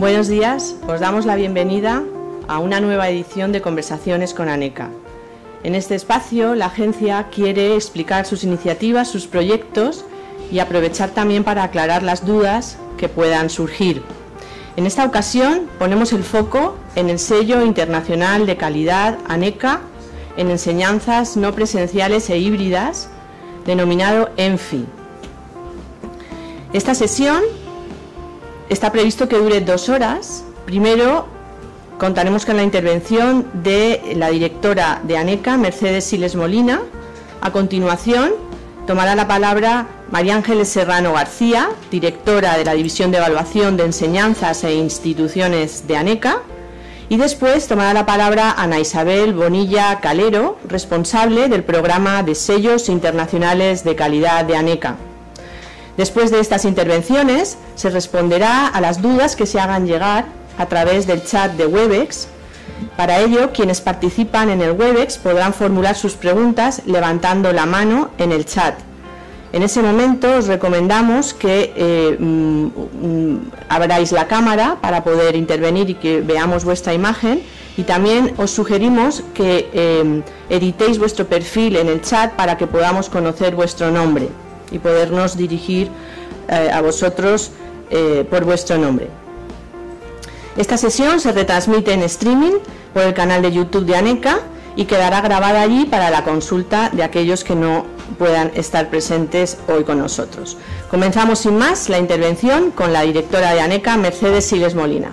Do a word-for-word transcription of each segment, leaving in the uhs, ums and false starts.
Buenos días, os damos la bienvenida a una nueva edición de Conversaciones con ANECA. En este espacio, la agencia quiere explicar sus iniciativas, sus proyectos y aprovechar también para aclarar las dudas que puedan surgir. En esta ocasión ponemos el foco en el sello internacional de calidad ANECA en enseñanzas no presenciales e híbridas, denominado ENFI. Esta sesión está previsto que dure dos horas. Primero contaremos con la intervención de la directora de ANECA, Mercedes Siles Molina. A continuación tomará la palabra María Ángeles Serrano García, directora de la División de Evaluación de Enseñanzas e Instituciones de ANECA. Y después tomará la palabra Ana Isabel Bonilla Calero, responsable del programa de sellos internacionales de calidad de ANECA. Después de estas intervenciones se responderá a las dudas que se hagan llegar a través del chat de Webex. Para ello, quienes participan en el Webex podrán formular sus preguntas levantando la mano en el chat. En ese momento os recomendamos que eh, mm, abráis la cámara para poder intervenir y que veamos vuestra imagen, y también os sugerimos que eh, editéis vuestro perfil en el chat para que podamos conocer vuestro nombre y podernos dirigir eh, a vosotros eh, por vuestro nombre. Esta sesión se retransmite en streaming por el canal de YouTube de ANECA y quedará grabada allí para la consulta de aquellos que no puedan estar presentes hoy con nosotros. Comenzamos sin más la intervención con la directora de ANECA, Mercedes Siles Molina.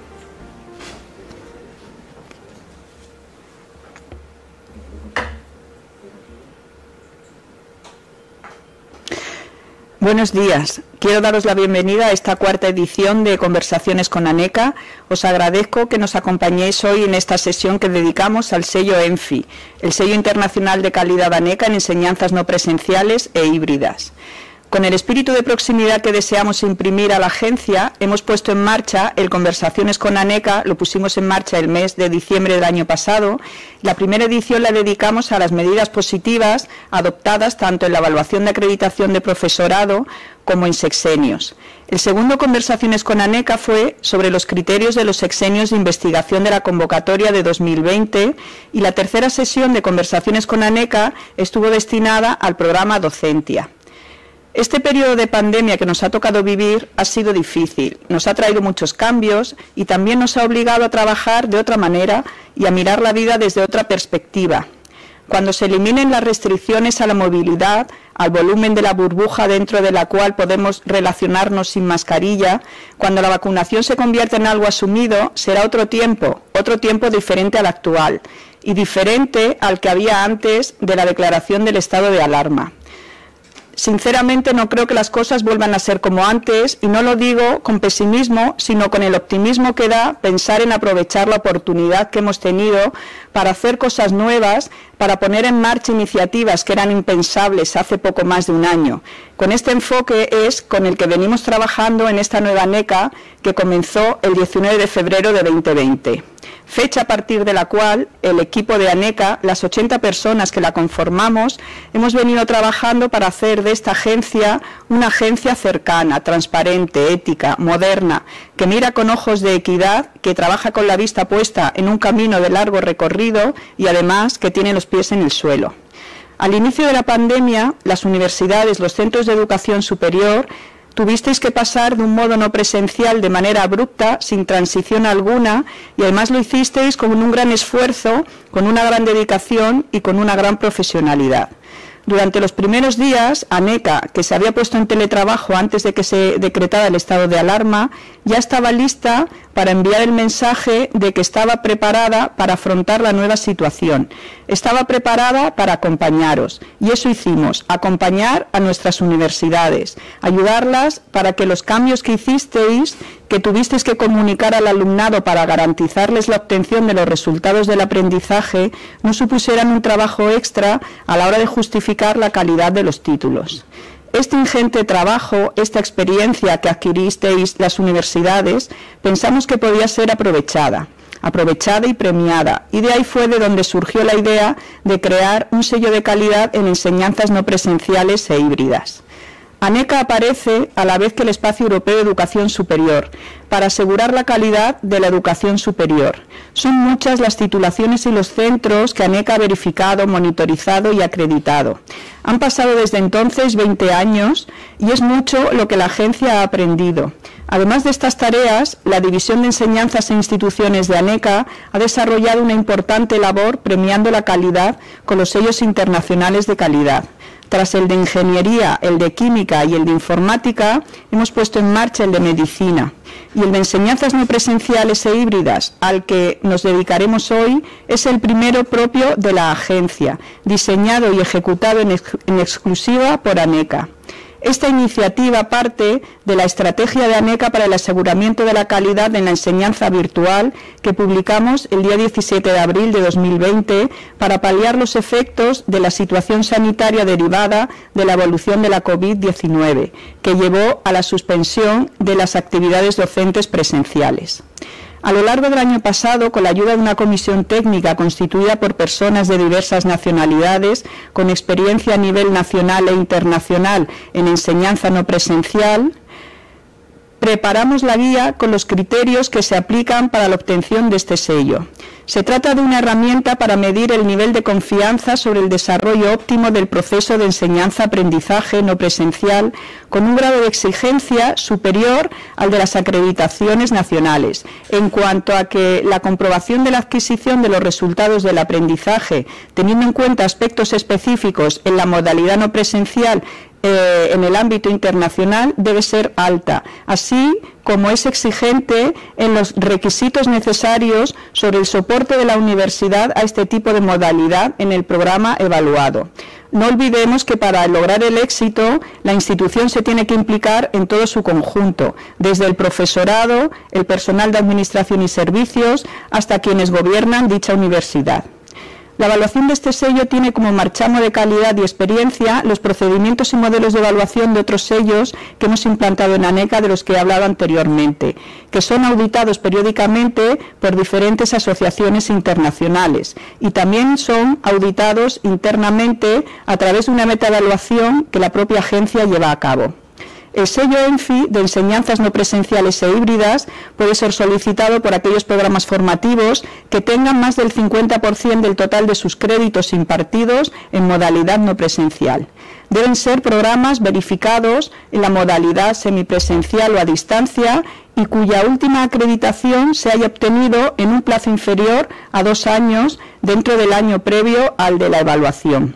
Buenos días. Quiero daros la bienvenida a esta cuarta edición de Conversaciones con ANECA. Os agradezco que nos acompañéis hoy en esta sesión que dedicamos al sello ENFI, el sello internacional de calidad ANECA en enseñanzas no presenciales e híbridas. Con el espíritu de proximidad que deseamos imprimir a la agencia, hemos puesto en marcha el Conversaciones con ANECA, lo pusimos en marcha el mes de diciembre del año pasado. La primera edición la dedicamos a las medidas positivas adoptadas tanto en la evaluación de acreditación de profesorado como en sexenios. El segundo Conversaciones con ANECA fue sobre los criterios de los sexenios de investigación de la convocatoria de dos mil veinte, y la tercera sesión de Conversaciones con ANECA estuvo destinada al programa Docentia. Este periodo de pandemia que nos ha tocado vivir ha sido difícil, nos ha traído muchos cambios y también nos ha obligado a trabajar de otra manera y a mirar la vida desde otra perspectiva. Cuando se eliminen las restricciones a la movilidad, al volumen de la burbuja dentro de la cual podemos relacionarnos sin mascarilla, cuando la vacunación se convierta en algo asumido, será otro tiempo, otro tiempo diferente al actual y diferente al que había antes de la declaración del estado de alarma. Sinceramente no creo que las cosas vuelvan a ser como antes, y no lo digo con pesimismo, sino con el optimismo que da pensar en aprovechar la oportunidad que hemos tenido para hacer cosas nuevas, para poner en marcha iniciativas que eran impensables hace poco más de un año. Con este enfoque es con el que venimos trabajando en esta nueva ANECA que comenzó el diecinueve de febrero de dos mil veinte. Fecha a partir de la cual el equipo de ANECA, las ochenta personas que la conformamos, hemos venido trabajando para hacer de esta agencia una agencia cercana, transparente, ética, moderna, que mira con ojos de equidad, que trabaja con la vista puesta en un camino de largo recorrido y además que tiene los pies en el suelo. Al inicio de la pandemia, las universidades, los centros de educación superior, tuvisteis que pasar de un modo no presencial de manera abrupta, sin transición alguna, y además lo hicisteis con un gran esfuerzo, con una gran dedicación y con una gran profesionalidad. Durante los primeros días, ANECA, que se había puesto en teletrabajo antes de que se decretara el estado de alarma, ya estaba lista para enviar el mensaje de que estaba preparada para afrontar la nueva situación. Estaba preparada para acompañaros, y eso hicimos, acompañar a nuestras universidades, ayudarlas para que los cambios que hicisteis, que tuvisteis que comunicar al alumnado para garantizarles la obtención de los resultados del aprendizaje, no supusieran un trabajo extra a la hora de justificar la calidad de los títulos. Este ingente trabajo, esta experiencia que adquiristeis las universidades, pensamos que podía ser aprovechada, aprovechada y premiada, y de ahí fue de donde surgió la idea de crear un sello de calidad en enseñanzas no presenciales e híbridas. ANECA aparece a la vez que el Espacio Europeo de Educación Superior, para asegurar la calidad de la educación superior. Son muchas las titulaciones y los centros que ANECA ha verificado, monitorizado y acreditado. Han pasado desde entonces veinte años y es mucho lo que la agencia ha aprendido. Además de estas tareas, la División de Enseñanzas e Instituciones de ANECA ha desarrollado una importante labor premiando la calidad con los sellos internacionales de calidad. Tras el de Ingeniería, el de Química y el de Informática, hemos puesto en marcha el de Medicina. Y el de Enseñanzas no presenciales e híbridas, al que nos dedicaremos hoy, es el primero propio de la agencia, diseñado y ejecutado en, ex en exclusiva por ANECA. Esta iniciativa parte de la estrategia de ANECA para el aseguramiento de la calidad en la enseñanza virtual que publicamos el día diecisiete de abril de dos mil veinte para paliar los efectos de la situación sanitaria derivada de la evolución de la COVID diecinueve, que llevó a la suspensión de las actividades docentes presenciales. A lo largo del año pasado, con la ayuda de una comisión técnica constituida por personas de diversas nacionalidades, con experiencia a nivel nacional e internacional en enseñanza no presencial, preparamos la guía con los criterios que se aplican para la obtención de este sello. Se trata de una herramienta para medir el nivel de confianza sobre el desarrollo óptimo del proceso de enseñanza-aprendizaje no presencial, con un grado de exigencia superior al de las acreditaciones nacionales, en cuanto a que la comprobación de la adquisición de los resultados del aprendizaje, teniendo en cuenta aspectos específicos en la modalidad no presencial, Eh, en el ámbito internacional, debe ser alta, así como es exigente en los requisitos necesarios sobre el soporte de la universidad a este tipo de modalidad en el programa evaluado. No olvidemos que para lograr el éxito, la institución se tiene que implicar en todo su conjunto, desde el profesorado, el personal de administración y servicios, hasta quienes gobiernan dicha universidad. La evaluación de este sello tiene como marchamo de calidad y experiencia los procedimientos y modelos de evaluación de otros sellos que hemos implantado en ANECA, de los que he hablado anteriormente, que son auditados periódicamente por diferentes asociaciones internacionales y también son auditados internamente a través de una metaevaluación que la propia agencia lleva a cabo. El sello ENFI de enseñanzas no presenciales e híbridas puede ser solicitado por aquellos programas formativos que tengan más del cincuenta por ciento del total de sus créditos impartidos en modalidad no presencial. Deben ser programas verificados en la modalidad semipresencial o a distancia y cuya última acreditación se haya obtenido en un plazo inferior a dos años dentro del año previo al de la evaluación.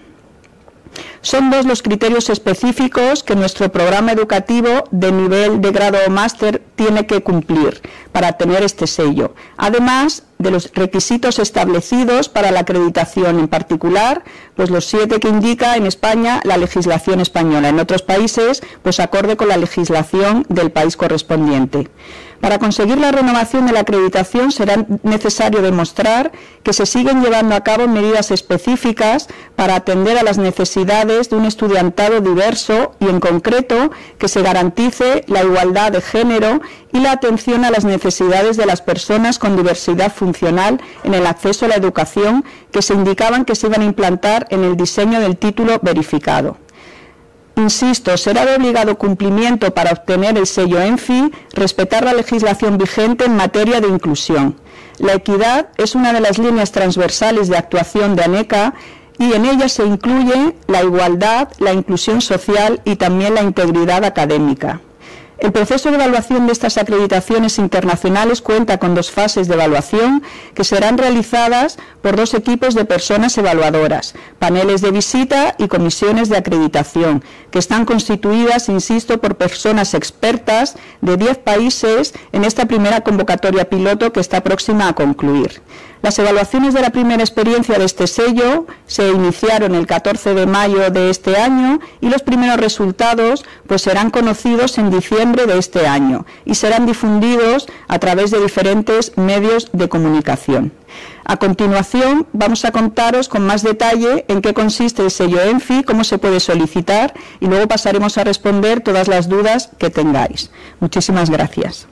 Son dos los criterios específicos que nuestro programa educativo de nivel de grado o máster tiene que cumplir para tener este sello, además de los requisitos establecidos para la acreditación, en particular, pues los siete que indica en España la legislación española, en otros países, pues acorde con la legislación del país correspondiente. Para conseguir la renovación de la acreditación será necesario demostrar que se siguen llevando a cabo medidas específicas para atender a las necesidades de un estudiantado diverso y, en concreto, que se garantice la igualdad de género y la atención a las necesidades de las personas con diversidad funcional en el acceso a la educación que se indicaban que se iban a implantar en el diseño del título verificado. Insisto, será de obligado cumplimiento para obtener el sello ENFI respetar la legislación vigente en materia de inclusión. La equidad es una de las líneas transversales de actuación de ANECA y en ella se incluye la igualdad, la inclusión social y también la integridad académica. El proceso de evaluación de estas acreditaciones internacionales cuenta con dos fases de evaluación que serán realizadas por dos equipos de personas evaluadoras, paneles de visita y comisiones de acreditación, que están constituidas, insisto, por personas expertas de diez países en esta primera convocatoria piloto que está próxima a concluir. Las evaluaciones de la primera experiencia de este sello se iniciaron el catorce de mayo de este año y los primeros resultados pues serán conocidos en diciembre de este año y serán difundidos a través de diferentes medios de comunicación. A continuación vamos a contaros con más detalle en qué consiste el sello ENFI, cómo se puede solicitar y luego pasaremos a responder todas las dudas que tengáis. Muchísimas gracias.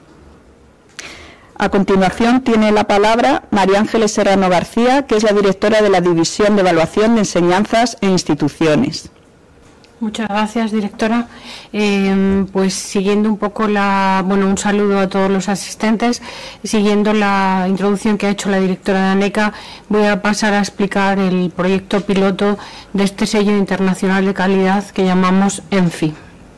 A continuación tiene la palabra María Ángeles Serrano García, que es la directora de la División de Evaluación de Enseñanzas e Instituciones. Muchas gracias, directora. Eh, pues siguiendo un poco la, bueno, un saludo a todos los asistentes. Siguiendo la introducción que ha hecho la directora de ANECA, voy a pasar a explicar el proyecto piloto de este sello internacional de calidad que llamamos ENFI.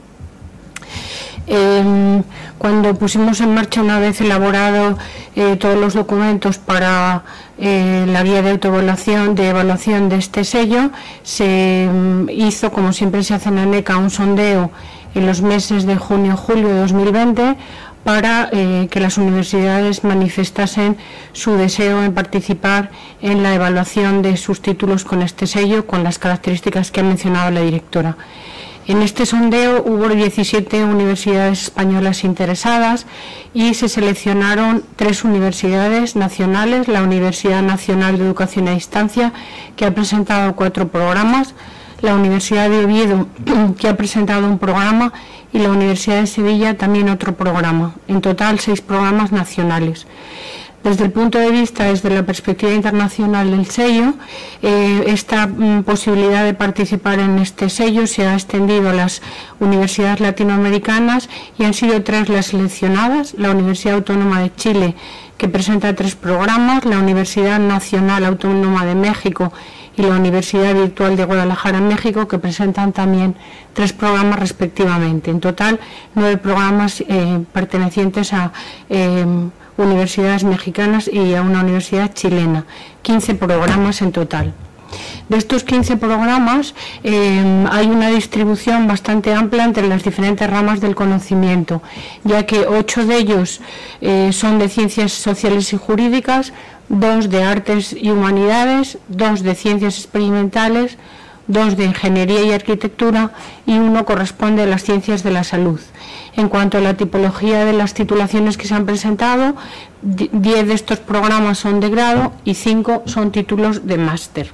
Eh, cuando pusimos en marcha, una vez elaborado eh, todos los documentos para eh, la guía de autoevaluación de evaluación de este sello, se mm, hizo, como siempre se hace en ANECA, un sondeo en los meses de junio y julio de dos mil veinte para eh, que las universidades manifestasen su deseo en participar en la evaluación de sus títulos con este sello, con las características que ha mencionado la directora. En este sondeo hubo diecisiete universidades españolas interesadas y se seleccionaron tres universidades nacionales: la Universidad Nacional de Educación a Distancia, que ha presentado cuatro programas, la Universidad de Oviedo, que ha presentado un programa, y la Universidad de Sevilla también otro programa. En total, seis programas nacionales. Desde el punto de vista, desde la perspectiva internacional del sello, eh, esta mm, posibilidad de participar en este sello se ha extendido a las universidades latinoamericanas y han sido tres las seleccionadas: la Universidad Autónoma de Chile, que presenta tres programas, la Universidad Nacional Autónoma de México y la Universidad Virtual de Guadalajara, México, que presentan también tres programas respectivamente. En total, nueve programas eh, pertenecientes a eh, universidades mexicanas y a una universidad chilena, quince programas en total. De estos quince programas eh, hay una distribución bastante amplia entre las diferentes ramas del conocimiento, ya que ocho de ellos eh, son de ciencias sociales y jurídicas, dos de artes y humanidades, dos de ciencias experimentales, dos de ingeniería y arquitectura y uno corresponde a las ciencias de la salud. En cuanto a la tipología de las titulaciones que se han presentado, diez de estos programas son de grado y cinco son títulos de máster.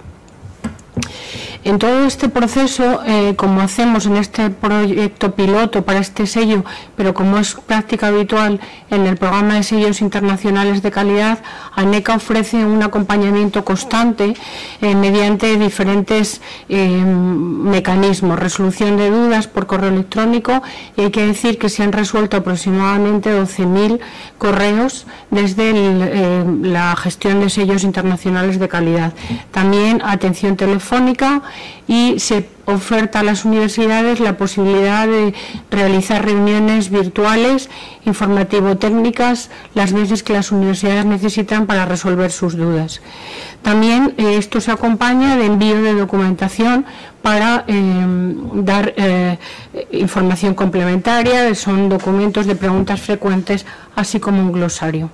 En todo este proceso, eh, como hacemos en este proyecto piloto para este sello, pero como es práctica habitual en el programa de sellos internacionales de calidad, ANECA ofrece un acompañamiento constante eh, mediante diferentes eh, mecanismos: resolución de dudas por correo electrónico, y hay que decir que se han resuelto aproximadamente doce mil correos desde el, eh, la gestión de sellos internacionales de calidad. También atención telefónica, y se oferta a las universidades la posibilidad de realizar reuniones virtuales, informativo-técnicas, las veces que las universidades necesitan para resolver sus dudas. También eh, esto se acompaña de envío de documentación para eh, dar eh, información complementaria, son documentos de preguntas frecuentes, así como un glosario.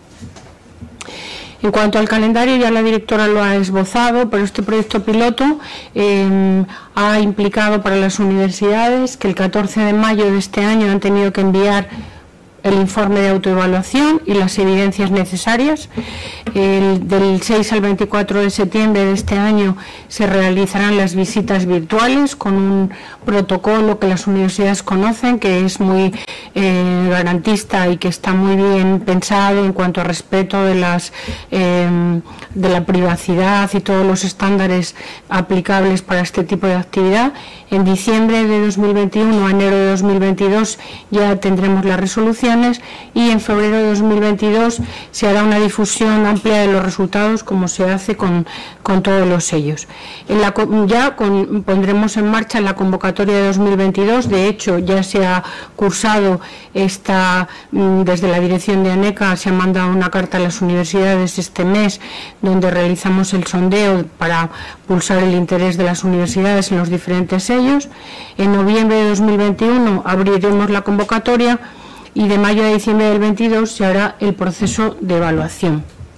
En cuanto al calendario, ya la directora lo ha esbozado, pero este proyecto piloto eh, ha implicado para las universidades que el catorce de mayo de este año han tenido que enviar el informe de autoevaluación y las evidencias necesarias. El, del seis al veinticuatro de septiembre de este año se realizarán las visitas virtuales con un protocolo que las universidades conocen, que es muy eh, garantista y que está muy bien pensado en cuanto a respeto de las eh, de la privacidad y todos los estándares aplicables para este tipo de actividad. En diciembre de dos mil veintiuno a enero de dos mil veintidós ya tendremos las resoluciones, y en febrero de dos mil veintidós se hará una difusión amplia de los resultados, como se hace con, con todos los sellos. En la, ya con, pondremos en marcha la convocatoria de dos mil veintidós. De hecho, ya se ha cursado esta, desde la dirección de ANECA se ha mandado una carta a las universidades este mes, donde realizamos el sondeo para pulsar el interés de las universidades en los diferentes sellos. En noviembre de dos mil veintiuno abriremos la convocatoria, y de mayo a diciembre del veintidós se hará el proceso de evaluación.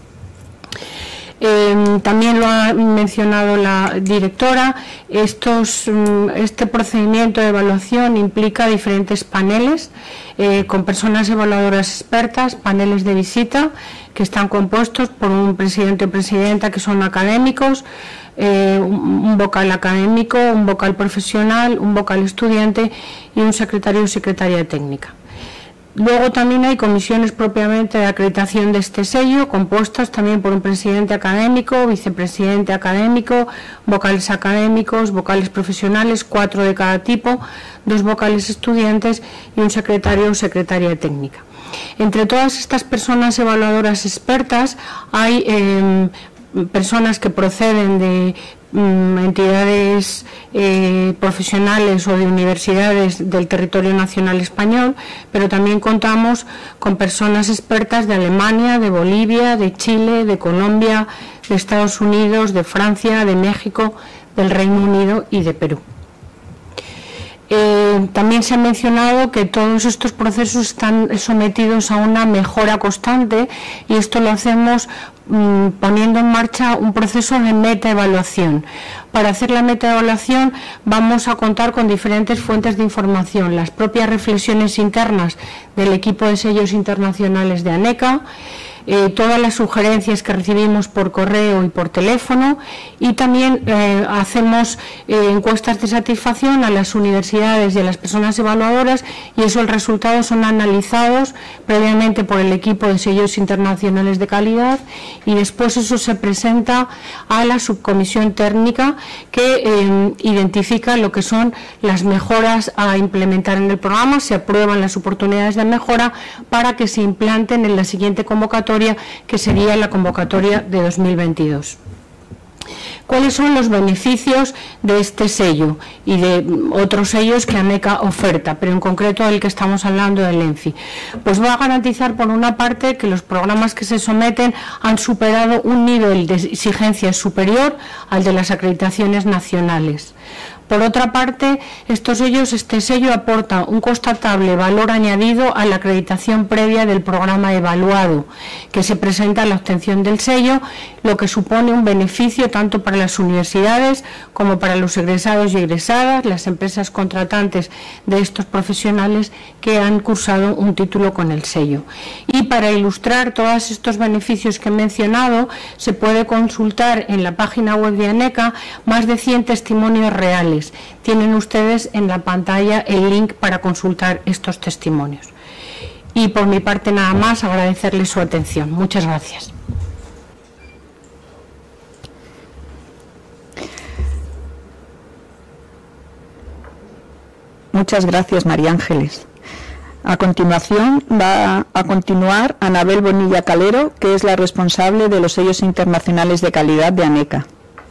Eh, también lo ha mencionado la directora, estos, este procedimiento de evaluación implica diferentes paneles eh, con personas evaluadoras expertas, paneles de visita que están compuestos por un presidente o presidenta que son académicos, eh, un vocal académico, un vocal profesional, un vocal estudiante y un secretario o secretaria técnica. Luego también hay comisiones propiamente de acreditación de este sello, compuestas también por un presidente académico, vicepresidente académico, vocales académicos, vocales profesionales, cuatro de cada tipo, dos vocales estudiantes y un secretario o secretaria técnica. Entre todas estas personas evaluadoras expertas hay eh, personas que proceden de mm, entidades eh, profesionales o de universidades del territorio nacional español, pero también contamos con personas expertas de Alemania, de Bolivia, de Chile, de Colombia, de Estados Unidos, de Francia, de México, del Reino Unido y de Perú. Eh, también se ha mencionado que todos estos procesos están sometidos a una mejora constante y esto lo hacemos mm, poniendo en marcha un proceso de metaevaluación. Para hacer la metaevaluación vamos a contar con diferentes fuentes de información, las propias reflexiones internas del equipo de sellos internacionales de ANECA, Eh, todas las sugerencias que recibimos por correo y por teléfono, y también eh, hacemos eh, encuestas de satisfacción a las universidades y a las personas evaluadoras, y esos resultados son analizados previamente por el equipo de sellos internacionales de calidad y después eso se presenta a la subcomisión técnica que eh, identifica lo que son las mejoras a implementar en el programa, se aprueban las oportunidades de mejora para que se implanten en la siguiente convocatoria, que sería la convocatoria de dos mil veintidós. ¿Cuáles son los beneficios de este sello y de otros sellos que ANECA oferta, pero en concreto el que estamos hablando del ENFI? Pues va a garantizar, por una parte, que los programas que se someten han superado un nivel de exigencia superior al de las acreditaciones nacionales. Por otra parte, estos sellos, este sello aporta un constatable valor añadido a la acreditación previa del programa evaluado, que se presenta a la obtención del sello, lo que supone un beneficio tanto para las universidades como para los egresados y egresadas, las empresas contratantes de estos profesionales que han cursado un título con el sello. Y para ilustrar todos estos beneficios que he mencionado, se puede consultar en la página web de ANECA más de cien testimonios reales. Tienen ustedes en la pantalla el link para consultar estos testimonios. Y por mi parte nada más, agradecerles su atención. Muchas gracias. Muchas gracias, María Ángeles. A continuación va a continuar Anabel Bonilla Calero, que es la responsable de los sellos internacionales de calidad de ANECA.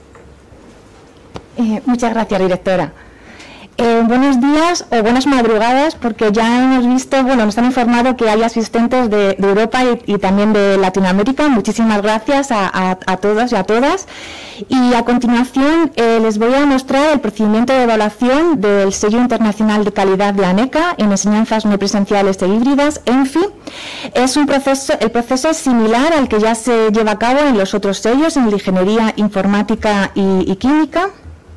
Eh, muchas gracias, directora. Eh, buenos días o buenas madrugadas, porque ya hemos visto, bueno, nos han informado que hay asistentes de, de Europa y, y también de Latinoamérica. Muchísimas gracias a, a, a todos y a todas. Y a continuación eh, les voy a mostrar el procedimiento de evaluación del sello internacional de calidad de ANECA en enseñanzas no presenciales e híbridas, ENFI. Es un proceso, el proceso es similar al que ya se lleva a cabo en los otros sellos, en la ingeniería informática y, y química.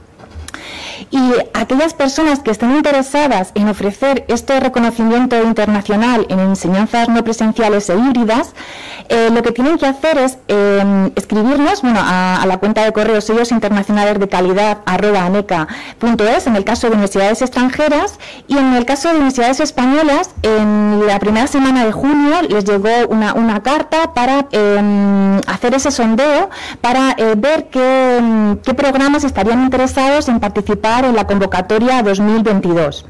Y aquellas personas que estén interesadas en ofrecer este reconocimiento internacional en enseñanzas no presenciales e híbridas, eh, lo que tienen que hacer es eh, escribirnos bueno, a, a la cuenta de correo sellos internacionales de calidad arroba aneca punto es en el caso de universidades extranjeras, y en el caso de universidades españolas, en la primera semana de junio les llegó una, una carta para eh, hacer ese sondeo, para eh, ver qué, qué programas estarían interesados en participar en la convocatoria dos mil veintidós.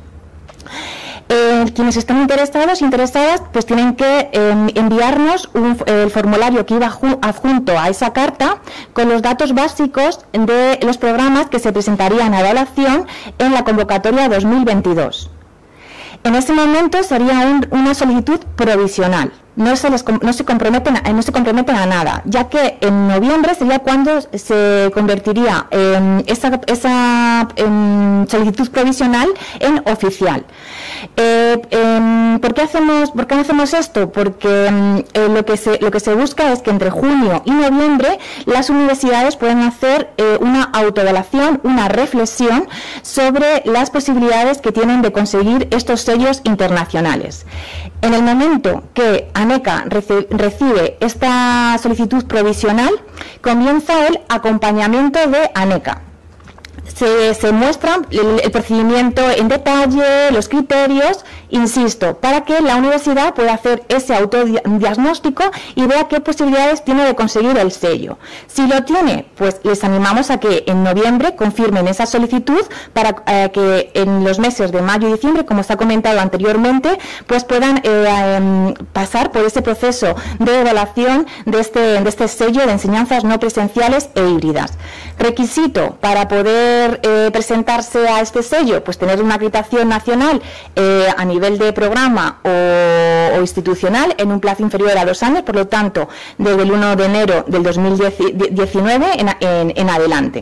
Eh, quienes están interesados interesadas pues tienen que eh, enviarnos un, el formulario que iba adjunto a esa carta con los datos básicos de los programas que se presentarían a evaluación en la convocatoria dos mil veintidós. En ese momento sería un, una solicitud provisional. No se, les, no, se comprometen, no se comprometen a nada, ya que en noviembre sería cuando se convertiría eh, esa, esa eh, solicitud provisional en oficial. Eh, eh, ¿por qué hacemos, por qué hacemos esto? Porque eh, lo, que se, lo que se busca es que entre junio y noviembre las universidades puedan hacer eh, una autoevaluación, una reflexión sobre las posibilidades que tienen de conseguir estos sellos internacionales. En el momento que ANECA recibe esta solicitud provisional, comienza el acompañamiento de ANECA. se, se muestran el, el procedimiento en detalle, los criterios, insisto, para que la universidad pueda hacer ese autodiagnóstico y vea qué posibilidades tiene de conseguir el sello. Si lo tiene, pues les animamos a que en noviembre confirmen esa solicitud para eh, que en los meses de mayo y diciembre, como se ha comentado anteriormente, pues puedan eh, eh, pasar por ese proceso de evaluación de este, de este sello de enseñanzas no presenciales e híbridas. Requisito para poder eh, presentarse a este sello, pues tener una acreditación nacional eh, a nivel de programa o, o institucional en un plazo inferior a dos años, por lo tanto, desde el uno de enero del dos mil diecinueve en, en, en adelante.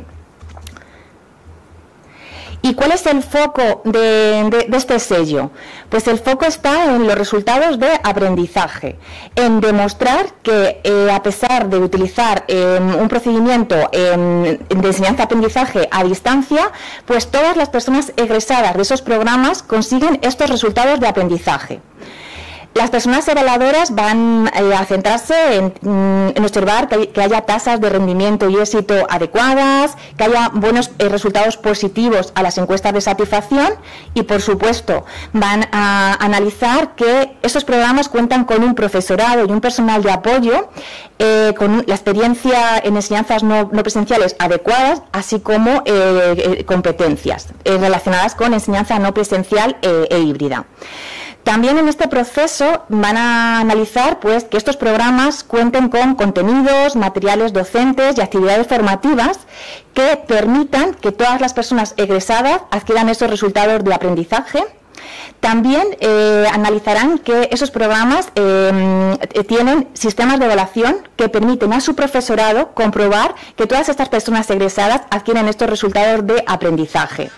¿Y cuál es el foco de, de, de este sello? Pues el foco está en los resultados de aprendizaje, en demostrar que eh, a pesar de utilizar eh, un procedimiento eh, de enseñanza-aprendizaje a distancia, pues todas las personas egresadas de esos programas consiguen estos resultados de aprendizaje. Las personas evaluadoras van eh, a centrarse en, en observar que, hay, que haya tasas de rendimiento y éxito adecuadas, que haya buenos eh, resultados positivos a las encuestas de satisfacción y, por supuesto, van a analizar que esos programas cuentan con un profesorado y un personal de apoyo, eh, con la experiencia en enseñanzas no, no presenciales adecuadas, así como eh, eh, competencias eh, relacionadas con enseñanza no presencial eh, e híbrida. También en este proceso van a analizar pues, que estos programas cuenten con contenidos, materiales docentes y actividades formativas que permitan que todas las personas egresadas adquieran esos resultados de aprendizaje. También eh, analizarán que esos programas eh, tienen sistemas de evaluación que permiten a su profesorado comprobar que todas estas personas egresadas adquieren estos resultados de aprendizaje.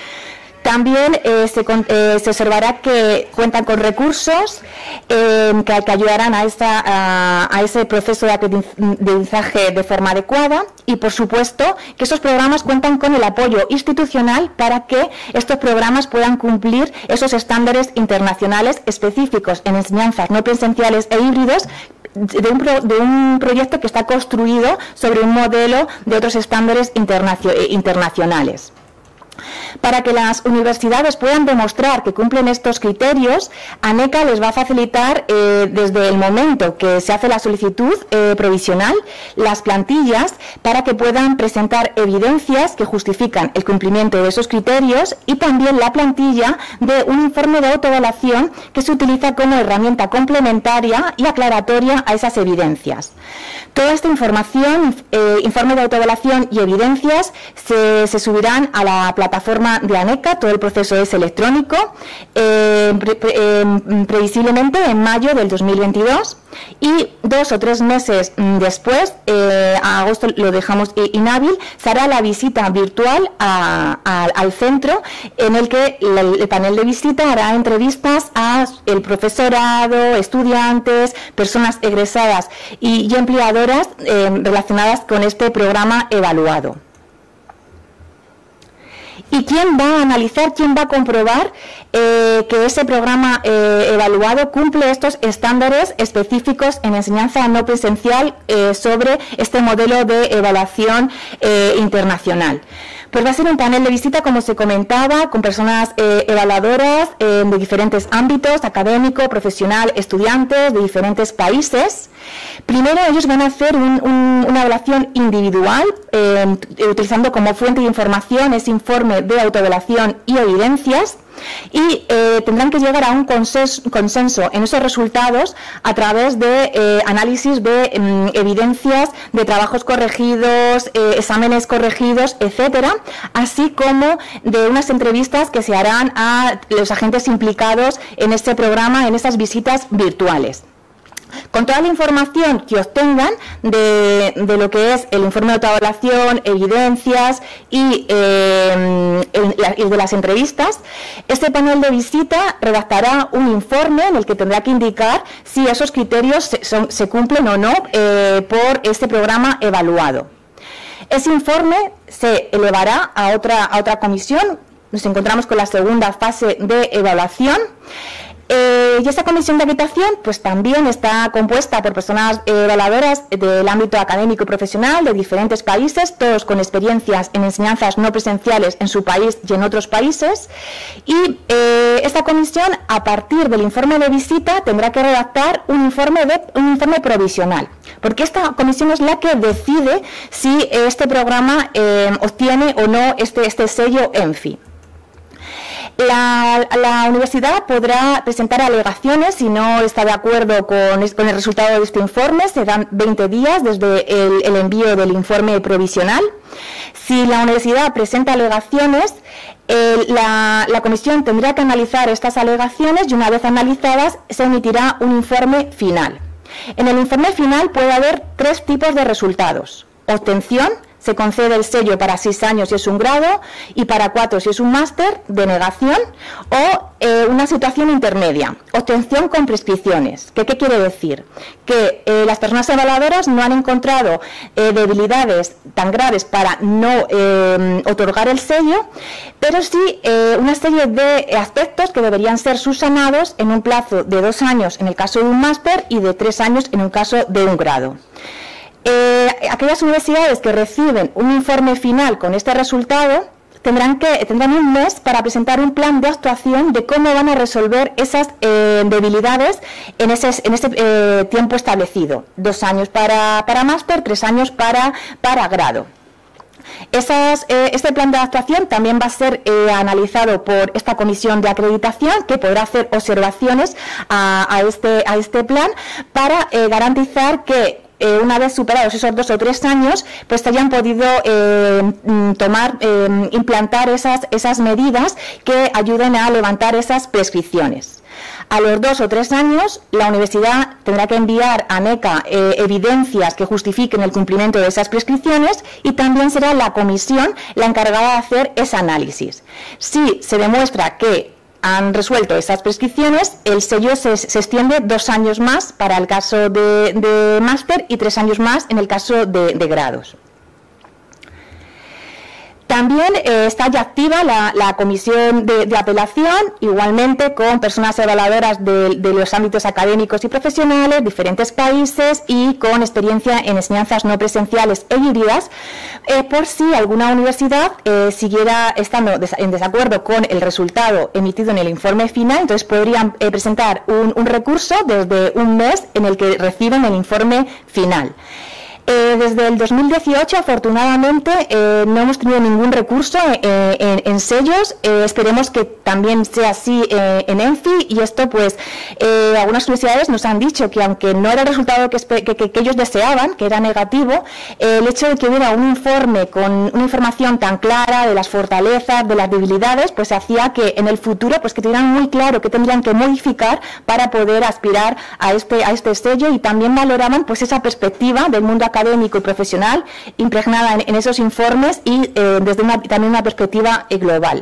También eh, se, eh, se observará que cuentan con recursos eh, que, que ayudarán a, esa, a, a ese proceso de aprendizaje de forma adecuada y, por supuesto, que esos programas cuentan con el apoyo institucional para que estos programas puedan cumplir esos estándares internacionales específicos en enseñanzas no presenciales e híbridos de un, pro, de un proyecto que está construido sobre un modelo de otros estándares internacio, internacionales. Para que las universidades puedan demostrar que cumplen estos criterios, ANECA les va a facilitar eh, desde el momento que se hace la solicitud eh, provisional las plantillas para que puedan presentar evidencias que justifican el cumplimiento de esos criterios y también la plantilla de un informe de autoevaluación que se utiliza como herramienta complementaria y aclaratoria a esas evidencias. Toda esta información, eh, informe de autoevaluación y evidencias se, se subirán a la plataforma de ANECA, todo el proceso es electrónico, eh, pre, pre, eh, previsiblemente en mayo del dos mil veintidós y dos o tres meses después, eh, a agosto lo dejamos inhábil, se hará la visita virtual a, a, al centro en el que el, el panel de visita hará entrevistas a el profesorado, estudiantes, personas egresadas y, y empleadoras eh, relacionadas con este programa evaluado. ¿Y quién va a analizar, quién va a comprobar eh, que ese programa eh, evaluado cumple estos estándares específicos en enseñanza no presencial eh, sobre este modelo de evaluación eh, internacional? Pues va a ser un panel de visita, como se comentaba, con personas eh, evaluadoras eh, de diferentes ámbitos, académico, profesional, estudiantes de diferentes países. Primero ellos van a hacer un, un, una evaluación individual, eh, utilizando como fuente de información ese informe de autoevaluación y evidencias. Y eh, tendrán que llegar a un consenso, consenso en esos resultados a través de eh, análisis de eh, evidencias de trabajos corregidos, eh, exámenes corregidos, etcétera, así como de unas entrevistas que se harán a los agentes implicados en este programa, en esas visitas virtuales. Con toda la información que obtengan de, de lo que es el informe de autoevaluación, evidencias y, eh, y de las entrevistas, este panel de visita redactará un informe en el que tendrá que indicar si esos criterios se, son, se cumplen o no eh, por este programa evaluado. Ese informe se elevará a otra, a otra comisión. Nos encontramos con la segunda fase de evaluación. Eh, y esta comisión de acreditación pues también está compuesta por personas eh, evaluadoras del ámbito académico y profesional de diferentes países, todos con experiencias en enseñanzas no presenciales en su país y en otros países. Y eh, esta comisión, a partir del informe de visita, tendrá que redactar un informe, de, un informe provisional, porque esta comisión es la que decide si este programa eh, obtiene o no este, este sello ENFI. La, la universidad podrá presentar alegaciones si no está de acuerdo con, con el resultado de este informe. Se dan veinte días desde el, el envío del informe provisional. Si la universidad presenta alegaciones, eh, la, la comisión tendrá que analizar estas alegaciones y una vez analizadas se emitirá un informe final. En el informe final puede haber tres tipos de resultados: obtención, se concede el sello para seis años si es un grado y para cuatro si es un máster, denegación, o eh, una situación intermedia, obtención con prescripciones. ¿Qué, qué quiere decir? Que eh, las personas evaluadoras no han encontrado eh, debilidades tan graves para no eh, otorgar el sello, pero sí eh, una serie de aspectos que deberían ser subsanados en un plazo de dos años en el caso de un máster y de tres años en un caso de un grado. Eh, aquellas universidades que reciben un informe final con este resultado tendrán, que, tendrán un mes para presentar un plan de actuación de cómo van a resolver esas eh, debilidades en ese, en ese eh, tiempo establecido. Dos años para, para máster, tres años para, para grado. Esas, eh, este plan de actuación también va a ser eh, analizado por esta comisión de acreditación, que podrá hacer observaciones a, a, este, a este plan para eh, garantizar que Eh, una vez superados esos dos o tres años, pues hayan podido eh, tomar, eh, implantar esas, esas medidas que ayuden a levantar esas prescripciones. A los dos o tres años, la universidad tendrá que enviar a ANECA eh, evidencias que justifiquen el cumplimiento de esas prescripciones y también será la comisión la encargada de hacer ese análisis. Si se demuestra que han resuelto esas prescripciones, el sello se, se extiende dos años más para el caso de, de máster y tres años más en el caso de, de grados. También eh, está ya activa la, la comisión de, de apelación, igualmente con personas evaluadoras de, de los ámbitos académicos y profesionales, diferentes países y con experiencia en enseñanzas no presenciales e híbridas, eh, por si alguna universidad eh, siguiera estando des en desacuerdo con el resultado emitido en el informe final. Entonces podrían eh, presentar un, un recurso desde un mes en el que reciben el informe final. Eh, desde el dos mil dieciocho, afortunadamente, eh, no hemos tenido ningún recurso eh, en, en sellos. Eh, esperemos que también sea así eh, en ENFI, y esto, pues, eh, algunas universidades nos han dicho que, aunque no era el resultado que, que, que, que ellos deseaban, que era negativo, eh, el hecho de que hubiera un informe con una información tan clara de las fortalezas, de las debilidades, pues hacía que en el futuro, pues, que tuvieran muy claro qué tendrían que modificar para poder aspirar a este, a este sello, y también valoraban, pues, esa perspectiva del mundo académico académico y profesional impregnada en, en esos informes y eh, desde una, también una perspectiva eh, global.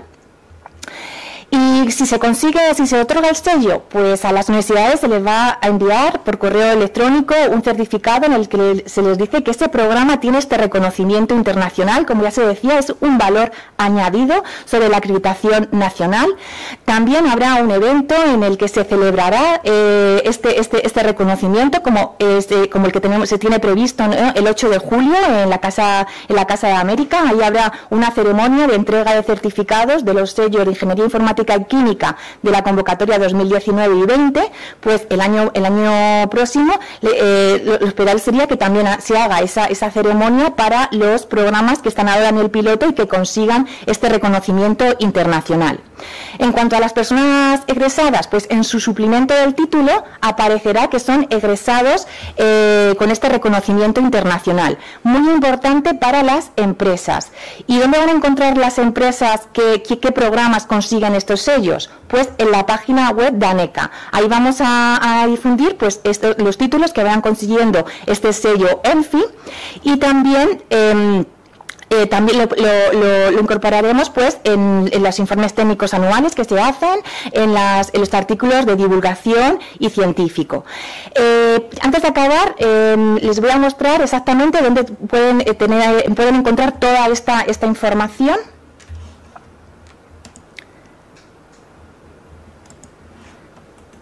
Y si se consigue, si se otorga el sello, pues a las universidades se les va a enviar por correo electrónico un certificado en el que se les dice que ese programa tiene este reconocimiento internacional. Como ya se decía, es un valor añadido sobre la acreditación nacional. También habrá un evento en el que se celebrará eh, este, este, este reconocimiento, como, este, como el que tenemos, se tiene previsto, ¿no?, el ocho de julio en la Casa, en la Casa de América. Ahí habrá una ceremonia de entrega de certificados de los sellos de Ingeniería Informática y Química de la convocatoria dos mil diecinueve y veinte. Pues el año, el año próximo eh, lo, lo esperable sería que también se haga esa, esa ceremonia para los programas que están ahora en el piloto y que consigan este reconocimiento internacional. En cuanto a las personas egresadas, pues en su suplemento del título aparecerá que son egresados eh, con este reconocimiento internacional, muy importante para las empresas. ¿Y dónde van a encontrar las empresas que, que, qué programas consigan estos sellos? Pues en la página web de ANECA. Ahí vamos a, a difundir, pues, esto, los títulos que vayan consiguiendo este sello ENFI, y también eh, Eh, también lo, lo, lo incorporaremos, pues, en, en los informes técnicos anuales que se hacen, en, las, en los artículos de divulgación y científico. Eh, antes de acabar, eh, les voy a mostrar exactamente dónde pueden, eh, tener, pueden encontrar toda esta, esta información.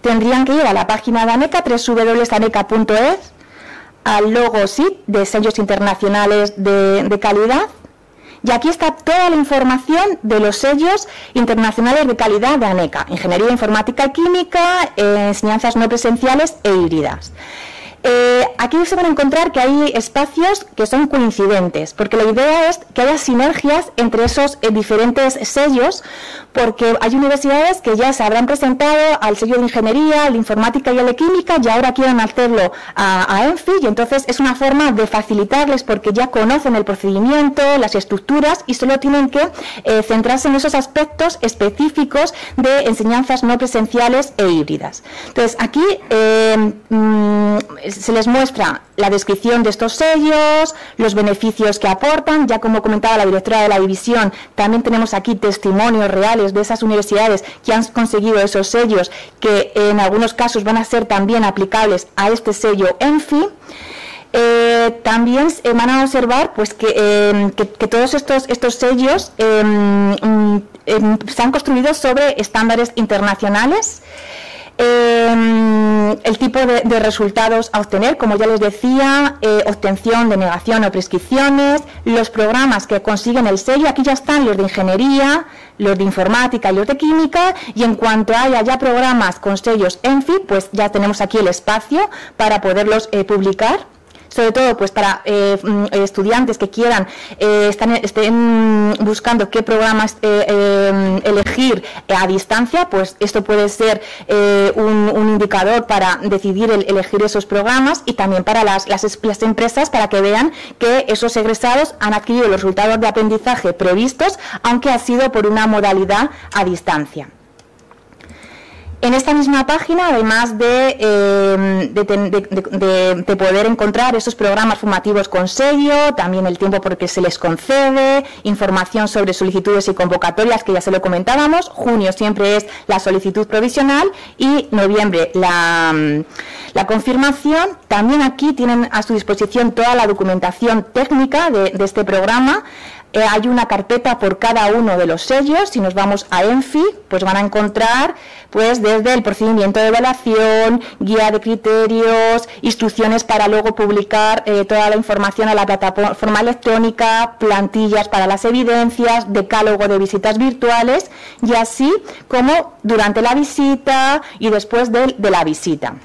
tendrían que ir a la página de ANECA, doble u doble u doble u punto aneca punto es, al logo S I T de sellos internacionales de, de calidad, y aquí está toda la información de los sellos internacionales de calidad de ANECA: Ingeniería Informática y Química, eh, enseñanzas no presenciales e híbridas. Eh, aquí se van a encontrar que hay espacios que son coincidentes, porque la idea es que haya sinergias entre esos eh, diferentes sellos, porque hay universidades que ya se habrán presentado al sello de Ingeniería, al de Informática y al de Química, y ahora quieren hacerlo a, a ENFI, y entonces es una forma de facilitarles porque ya conocen el procedimiento, las estructuras, y solo tienen que eh, centrarse en esos aspectos específicos de enseñanzas no presenciales e híbridas. Entonces, aquí eh, mmm, se les muestra la descripción de estos sellos, los beneficios que aportan. Ya como comentaba la directora de la división, también tenemos aquí testimonios reales de esas universidades que han conseguido esos sellos, que en algunos casos van a ser también aplicables a este sello ENFI. Eh, también eh, van a observar pues, que, eh, que, que todos estos, estos sellos eh, mm, eh, se han construido sobre estándares internacionales. Eh, el tipo de, de resultados a obtener, como ya les decía, eh, obtención, denegación o prescripciones, los programas que consiguen el sello. Aquí ya están los de ingeniería, los de informática y los de química, y en cuanto haya ya programas con sellos ENFI, pues ya tenemos aquí el espacio para poderlos eh, publicar. Sobre todo pues para eh, estudiantes que quieran, eh, están, estén buscando qué programas eh, eh, elegir a distancia, pues esto puede ser eh, un, un indicador para decidir el, elegir esos programas, y también para las, las, las empresas, para que vean que esos egresados han adquirido los resultados de aprendizaje previstos, aunque ha sido por una modalidad a distancia. En esta misma página, además de, eh, de, de, de, de poder encontrar esos programas formativos con sello, también el tiempo por el que se les concede, información sobre solicitudes y convocatorias, que ya se lo comentábamos. Junio siempre es la solicitud provisional y noviembre la, la confirmación. También aquí tienen a su disposición toda la documentación técnica de, de este programa. Eh, hay una carpeta por cada uno de los sellos. Si nos vamos a ENFI, pues van a encontrar pues desde el procedimiento de evaluación, guía de criterios, instrucciones para luego publicar eh, toda la información a la plataforma electrónica, plantillas para las evidencias, decálogo de visitas virtuales, y así como durante la visita y después de, de la visita.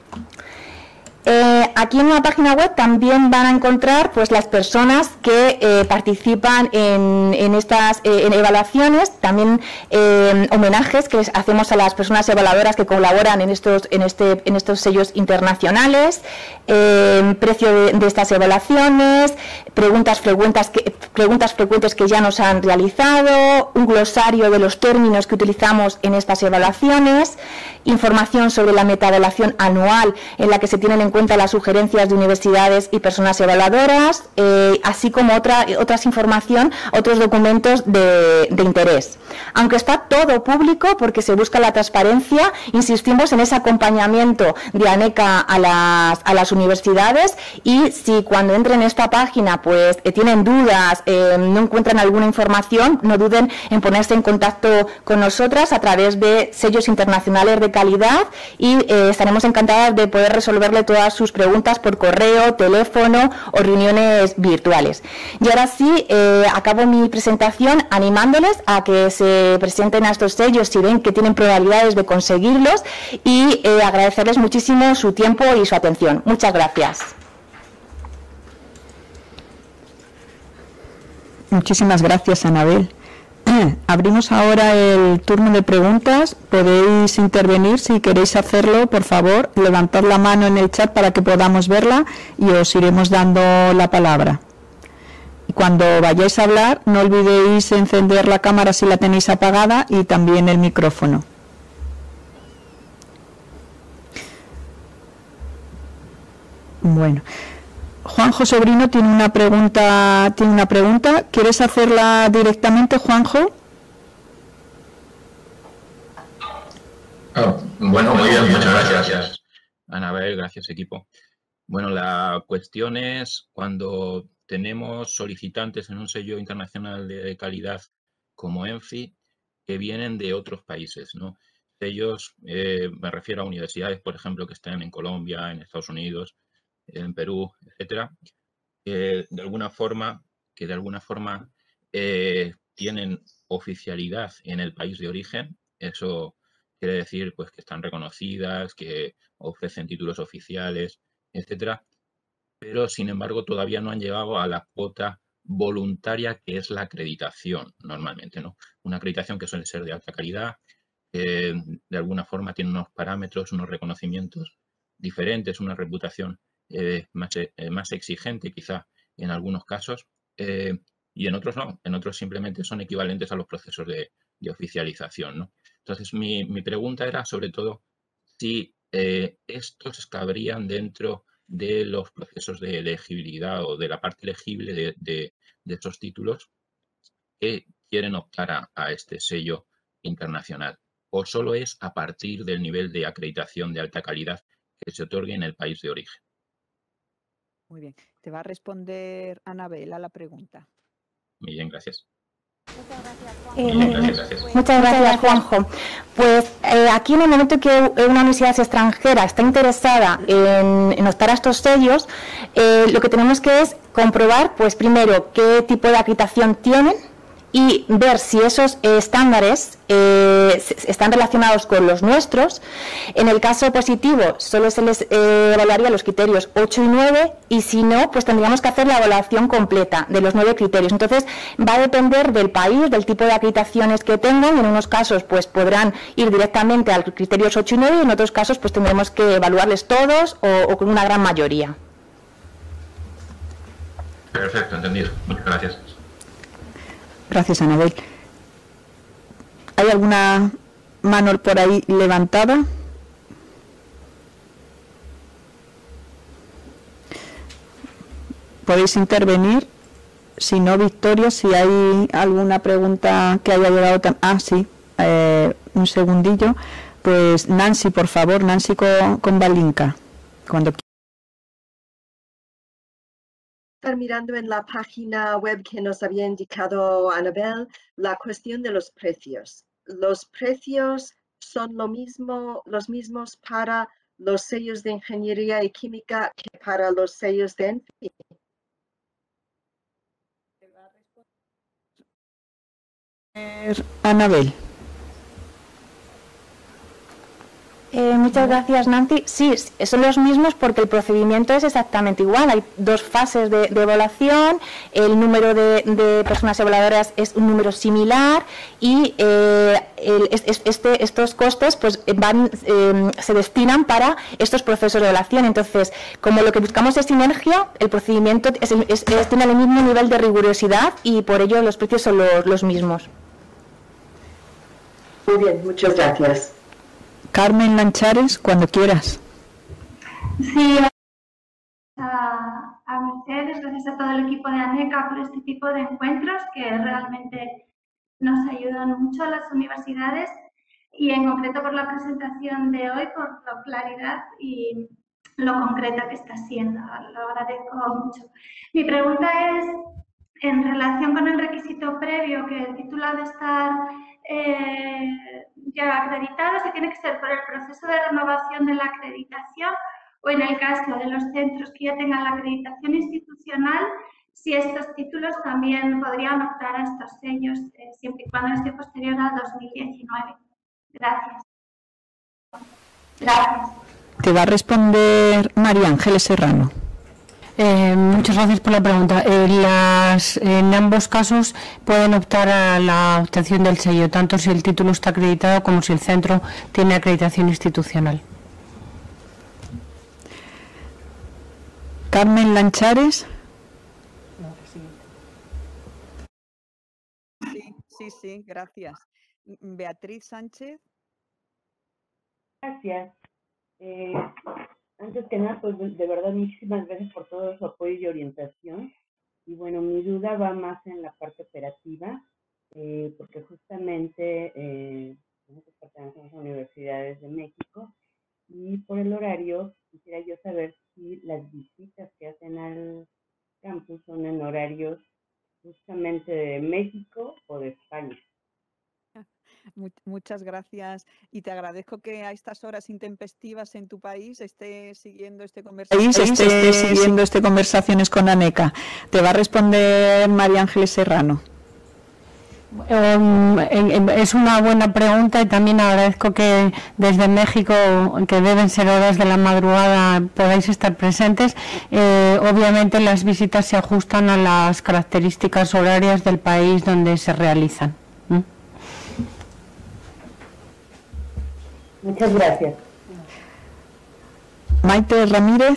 Eh, aquí en la página web también van a encontrar pues las personas que eh, participan en, en estas eh, en evaluaciones, también eh, homenajes que les hacemos a las personas evaluadoras que colaboran en estos en este en estos sellos internacionales, eh, precio de, de estas evaluaciones, preguntas frecuentes que preguntas frecuentes que ya nos han realizado, un glosario de los términos que utilizamos en estas evaluaciones, información sobre la metaevaluación anual en la que se tienen en cuenta las sugerencias de universidades y personas evaluadoras, eh, así como otra, otras información, otros documentos de, de interés. Aunque está todo público porque se busca la transparencia, insistimos en ese acompañamiento de ANECA a las, a las universidades, y si cuando entren en esta página pues eh, tienen dudas, eh, no encuentran alguna información, no duden en ponerse en contacto con nosotras a través de sellos internacionales de calidad, y eh, estaremos encantadas de poder resolverle todas sus preguntas por correo, teléfono o reuniones virtuales. Y ahora sí, eh, acabo mi presentación animándoles a que se presenten a estos sellos si ven que tienen probabilidades de conseguirlos, y eh, agradecerles muchísimo su tiempo y su atención. Muchas gracias. Muchísimas gracias, Anabel. Abrimos ahora el turno de preguntas. Podéis intervenir si queréis hacerlo, por favor, levantad la mano en el chat para que podamos verla y os iremos dando la palabra. Cuando vayáis a hablar, no olvidéis encender la cámara si la tenéis apagada y también el micrófono. Bueno, Juanjo Sobrino tiene una pregunta, tiene una pregunta. ¿Quieres hacerla directamente, Juanjo? Oh, bueno, muy bien, muchas gracias, Anabel, gracias, equipo. Bueno, la cuestión es cuando tenemos solicitantes en un sello internacional de calidad como ENFI que vienen de otros países, ¿no? sellos, eh, me refiero a universidades, por ejemplo, que estén en Colombia, en Estados Unidos, en Perú, etcétera, que de alguna forma, que de alguna forma eh, tienen oficialidad en el país de origen. Eso quiere decir pues, que están reconocidas, que ofrecen títulos oficiales, etcétera, pero sin embargo todavía no han llegado a la cuota voluntaria que es la acreditación normalmente, ¿no? Una acreditación que suele ser de alta calidad, que de alguna forma tiene unos parámetros, unos reconocimientos diferentes, una reputación eh, más, eh, más exigente quizá en algunos casos, eh, y en otros no, en otros simplemente son equivalentes a los procesos de, de oficialización, ¿no? Entonces mi, mi pregunta era sobre todo si eh, estos cabrían dentro de los procesos de elegibilidad o de la parte elegible de, de, de estos títulos que quieren optar a, a este sello internacional, o solo es a partir del nivel de acreditación de alta calidad que se otorgue en el país de origen. Muy bien. Te va a responder Anabel a la pregunta. Muy bien, gracias. Eh, Muy bien, gracias, gracias. Muchas gracias, Juanjo. Pues eh, aquí en el momento que una universidad extranjera está interesada en, en optar a estos sellos, eh, lo que tenemos que es comprobar, pues primero, qué tipo de acreditación tienen y ver si esos eh, estándares eh, están relacionados con los nuestros. En el caso positivo, solo se les eh, evaluaría los criterios ocho y nueve, y si no, pues tendríamos que hacer la evaluación completa de los nueve criterios. Entonces, va a depender del país, del tipo de acreditaciones que tengan. En unos casos, pues podrán ir directamente al criterios ocho y nueve, y en otros casos, pues tendremos que evaluarles todos o, o con una gran mayoría. Perfecto, entendido. Muchas gracias. Gracias, Anabel. ¿Hay alguna mano por ahí levantada? Podéis intervenir. Si no, Victoria, si hay alguna pregunta que haya llegado... Ah, sí, eh, un segundillo. Pues Nancy, por favor, Nancy con, con Balinka. Cuando Estar mirando en la página web que nos había indicado Anabel la cuestión de los precios. ¿Los precios son lo mismo, los mismos para los sellos de ingeniería y química que para los sellos de ENFI? Anabel. Eh, muchas gracias, Nancy. Sí, son los mismos porque el procedimiento es exactamente igual. Hay dos fases de, de evaluación, el número de, de personas evaluadoras es un número similar y eh, el, este, estos costes pues van, eh, se destinan para estos procesos de evaluación. Entonces, como lo que buscamos es sinergia, el procedimiento es, es, es, tiene el mismo nivel de rigurosidad y por ello los precios son los, los mismos. Muy bien, muchas gracias. Carmen Lanchares, cuando quieras. Sí, a, a Mercedes, gracias a todo el equipo de ANECA por este tipo de encuentros que realmente nos ayudan mucho a las universidades y en concreto por la presentación de hoy, por la claridad y lo concreta que está siendo. Lo agradezco mucho. Mi pregunta es, en relación con el requisito previo, que el título ha de estar eh, ya acreditado, si tiene que ser por el proceso de renovación de la acreditación o en el caso de los centros que ya tengan la acreditación institucional, si estos títulos también podrían optar a estos sellos eh, siempre y cuando esté posterior a dos mil diecinueve. Gracias. Gracias. Te va a responder María Ángeles Serrano. Eh, muchas gracias por la pregunta. Eh, las, en ambos casos pueden optar a la obtención del sello, tanto si el título está acreditado como si el centro tiene acreditación institucional. Carmen Lanchares. Sí, sí, sí, gracias. Beatriz Sánchez. Gracias. Eh, antes que nada, pues de verdad muchísimas gracias por todo su apoyo y orientación. Y bueno, mi duda va más en la parte operativa, eh, porque justamente eh, nosotros pertenecemos a universidades de México y por el horario quisiera yo saber si las visitas que hacen al campus son en horarios justamente de México o de España. Muchas gracias y te agradezco que a estas horas intempestivas en tu país estés siguiendo este conversaciones, esté siguiendo este conversaciones con ANECA. Te va a responder María Ángeles Serrano. Um, es una buena pregunta y también agradezco que desde México, que deben ser horas de la madrugada, podáis estar presentes. Eh, obviamente las visitas se ajustan a las características horarias del país donde se realizan. ¿Mm? Muchas gracias. Maite Ramírez.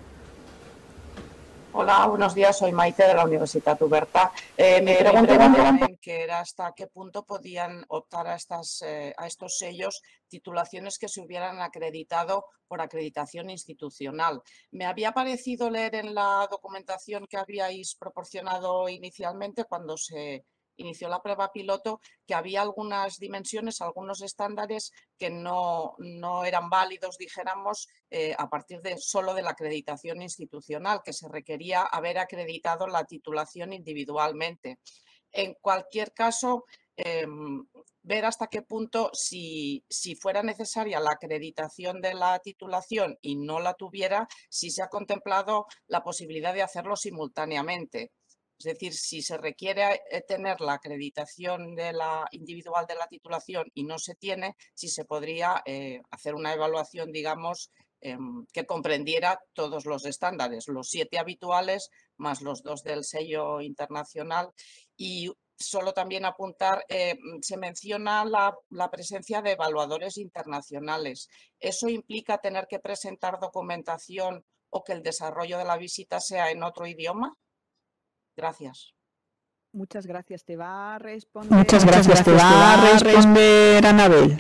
Hola, buenos días. Soy Maite de la Universitat Oberta. Eh, mi pregunta era que era hasta qué punto podían optar a, estas, eh, a estos sellos titulaciones que se hubieran acreditado por acreditación institucional. Me había parecido leer en la documentación que habíais proporcionado inicialmente cuando se inició la prueba piloto que había algunas dimensiones, algunos estándares que no, no eran válidos, dijéramos, eh, a partir de solo de la acreditación institucional, que se requería haber acreditado la titulación individualmente. En cualquier caso, eh, ver hasta qué punto, si, si fuera necesaria la acreditación de la titulación y no la tuviera, si se ha contemplado la posibilidad de hacerlo simultáneamente. Es decir, si se requiere tener la acreditación de la individual de la titulación y no se tiene, si se podría eh, hacer una evaluación, digamos, eh, que comprendiera todos los estándares, los siete habituales más los dos del sello internacional. Y solo también apuntar, eh, se menciona la, la presencia de evaluadores internacionales. ¿Eso implica tener que presentar documentación o que el desarrollo de la visita sea en otro idioma? Gracias. Muchas gracias. Te va a responder. Muchas gracias. Te va a responder Anabel.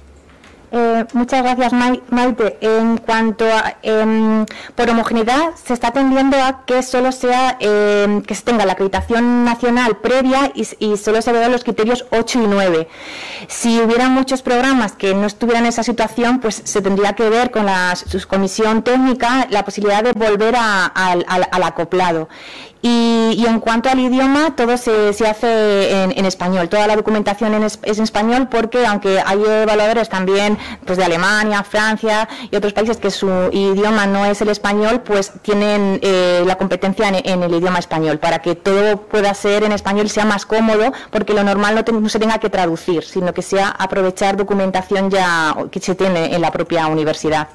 Eh, muchas gracias, Maite. En cuanto a, eh, por homogeneidad, se está tendiendo a que solo sea, eh, que se tenga la acreditación nacional previa y, y solo se vean los criterios ocho y nueve. Si hubiera muchos programas que no estuvieran en esa situación, pues se tendría que ver con la subcomisión técnica la posibilidad de volver a, a, a, al acoplado. Y, y en cuanto al idioma, todo se, se hace en, en español, toda la documentación en es, es en español, porque aunque hay evaluadores también pues de Alemania, Francia y otros países que su idioma no es el español, pues tienen eh, la competencia en, en el idioma español, para que todo pueda ser en español y sea más cómodo, porque lo normal no, te, no se tenga que traducir, sino que sea aprovechar documentación ya que se tiene en la propia universidad.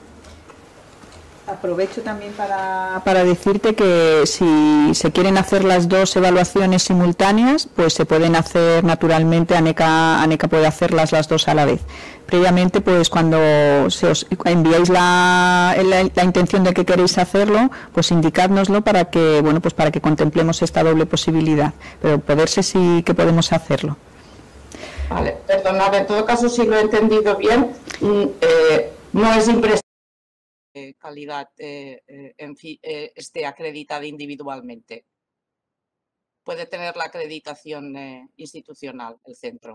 Aprovecho también para, para decirte que si se quieren hacer las dos evaluaciones simultáneas, pues se pueden hacer naturalmente, ANECA, ANECA puede hacerlas las dos a la vez. Previamente, pues cuando se os enviáis la, la, la intención de que queréis hacerlo, pues indicádnoslo para que, bueno, pues para que contemplemos esta doble posibilidad. Pero poderse sí que podemos hacerlo. Vale, perdonad, en todo caso, si lo he entendido bien, eh, no es imprescindible Eh, calidad eh, eh, en fin, eh, esté acreditada individualmente. Puede tener la acreditación eh, institucional el centro.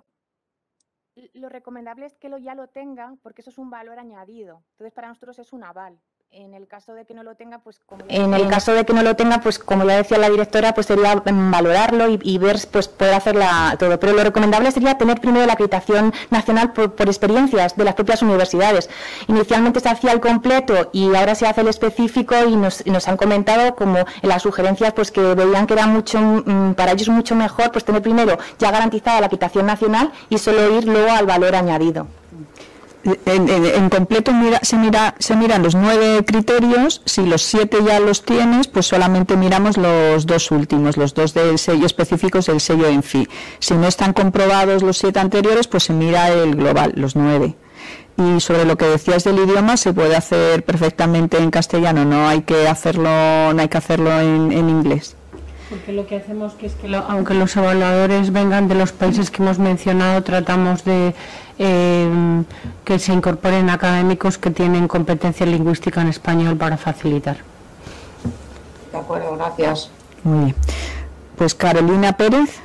Lo recomendable es que lo ya lo tenga, porque eso es un valor añadido. Entonces, para nosotros es un aval. En el caso de que no lo tenga, pues como ya en el caso de que no lo tenga, pues como ya decía la directora, pues sería valorarlo y, y ver, pues poder hacerla todo. Pero lo recomendable sería tener primero la acreditación nacional por, por experiencias de las propias universidades. Inicialmente se hacía el completo y ahora se hace el específico, y nos, y nos han comentado como en las sugerencias, pues que veían que era mucho, para ellos mucho mejor, pues tener primero ya garantizada la acreditación nacional y solo ir luego al valor añadido. En, en, en completo mira, se, mira, se miran los nueve criterios. Si los siete ya los tienes, pues solamente miramos los dos últimos, los dos del sello específicos del sello ENFI. Si no están comprobados los siete anteriores, pues se mira el global, los nueve. Y sobre lo que decías del idioma, se puede hacer perfectamente en castellano, no hay que hacerlo, no hay que hacerlo en, en inglés. Porque lo que hacemos que es que lo, aunque los evaluadores vengan de los países que hemos mencionado, tratamos de eh, que se incorporen académicos que tienen competencia lingüística en español para facilitar. De acuerdo, gracias. Muy bien. Pues Carolina Pérez.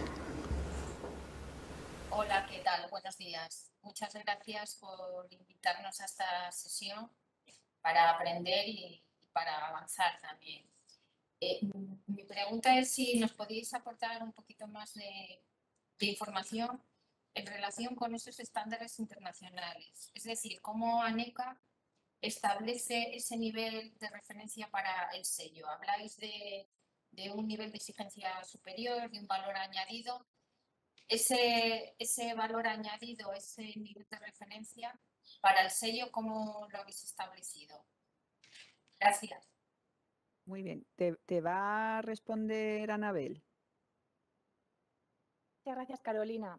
Hola, ¿qué tal? Buenos días. Muchas gracias por invitarnos a esta sesión para aprender y para avanzar también. Eh, mi pregunta es si nos podéis aportar un poquito más de, de información en relación con esos estándares internacionales. Es decir, cómo ANECA establece ese nivel de referencia para el sello. Habláis de, de un nivel de exigencia superior, de un valor añadido. Ese, ese valor añadido, ese nivel de referencia para el sello, ¿cómo lo habéis establecido? Gracias. Muy bien. ¿Te, te va a responder Anabel? Muchas gracias, Carolina.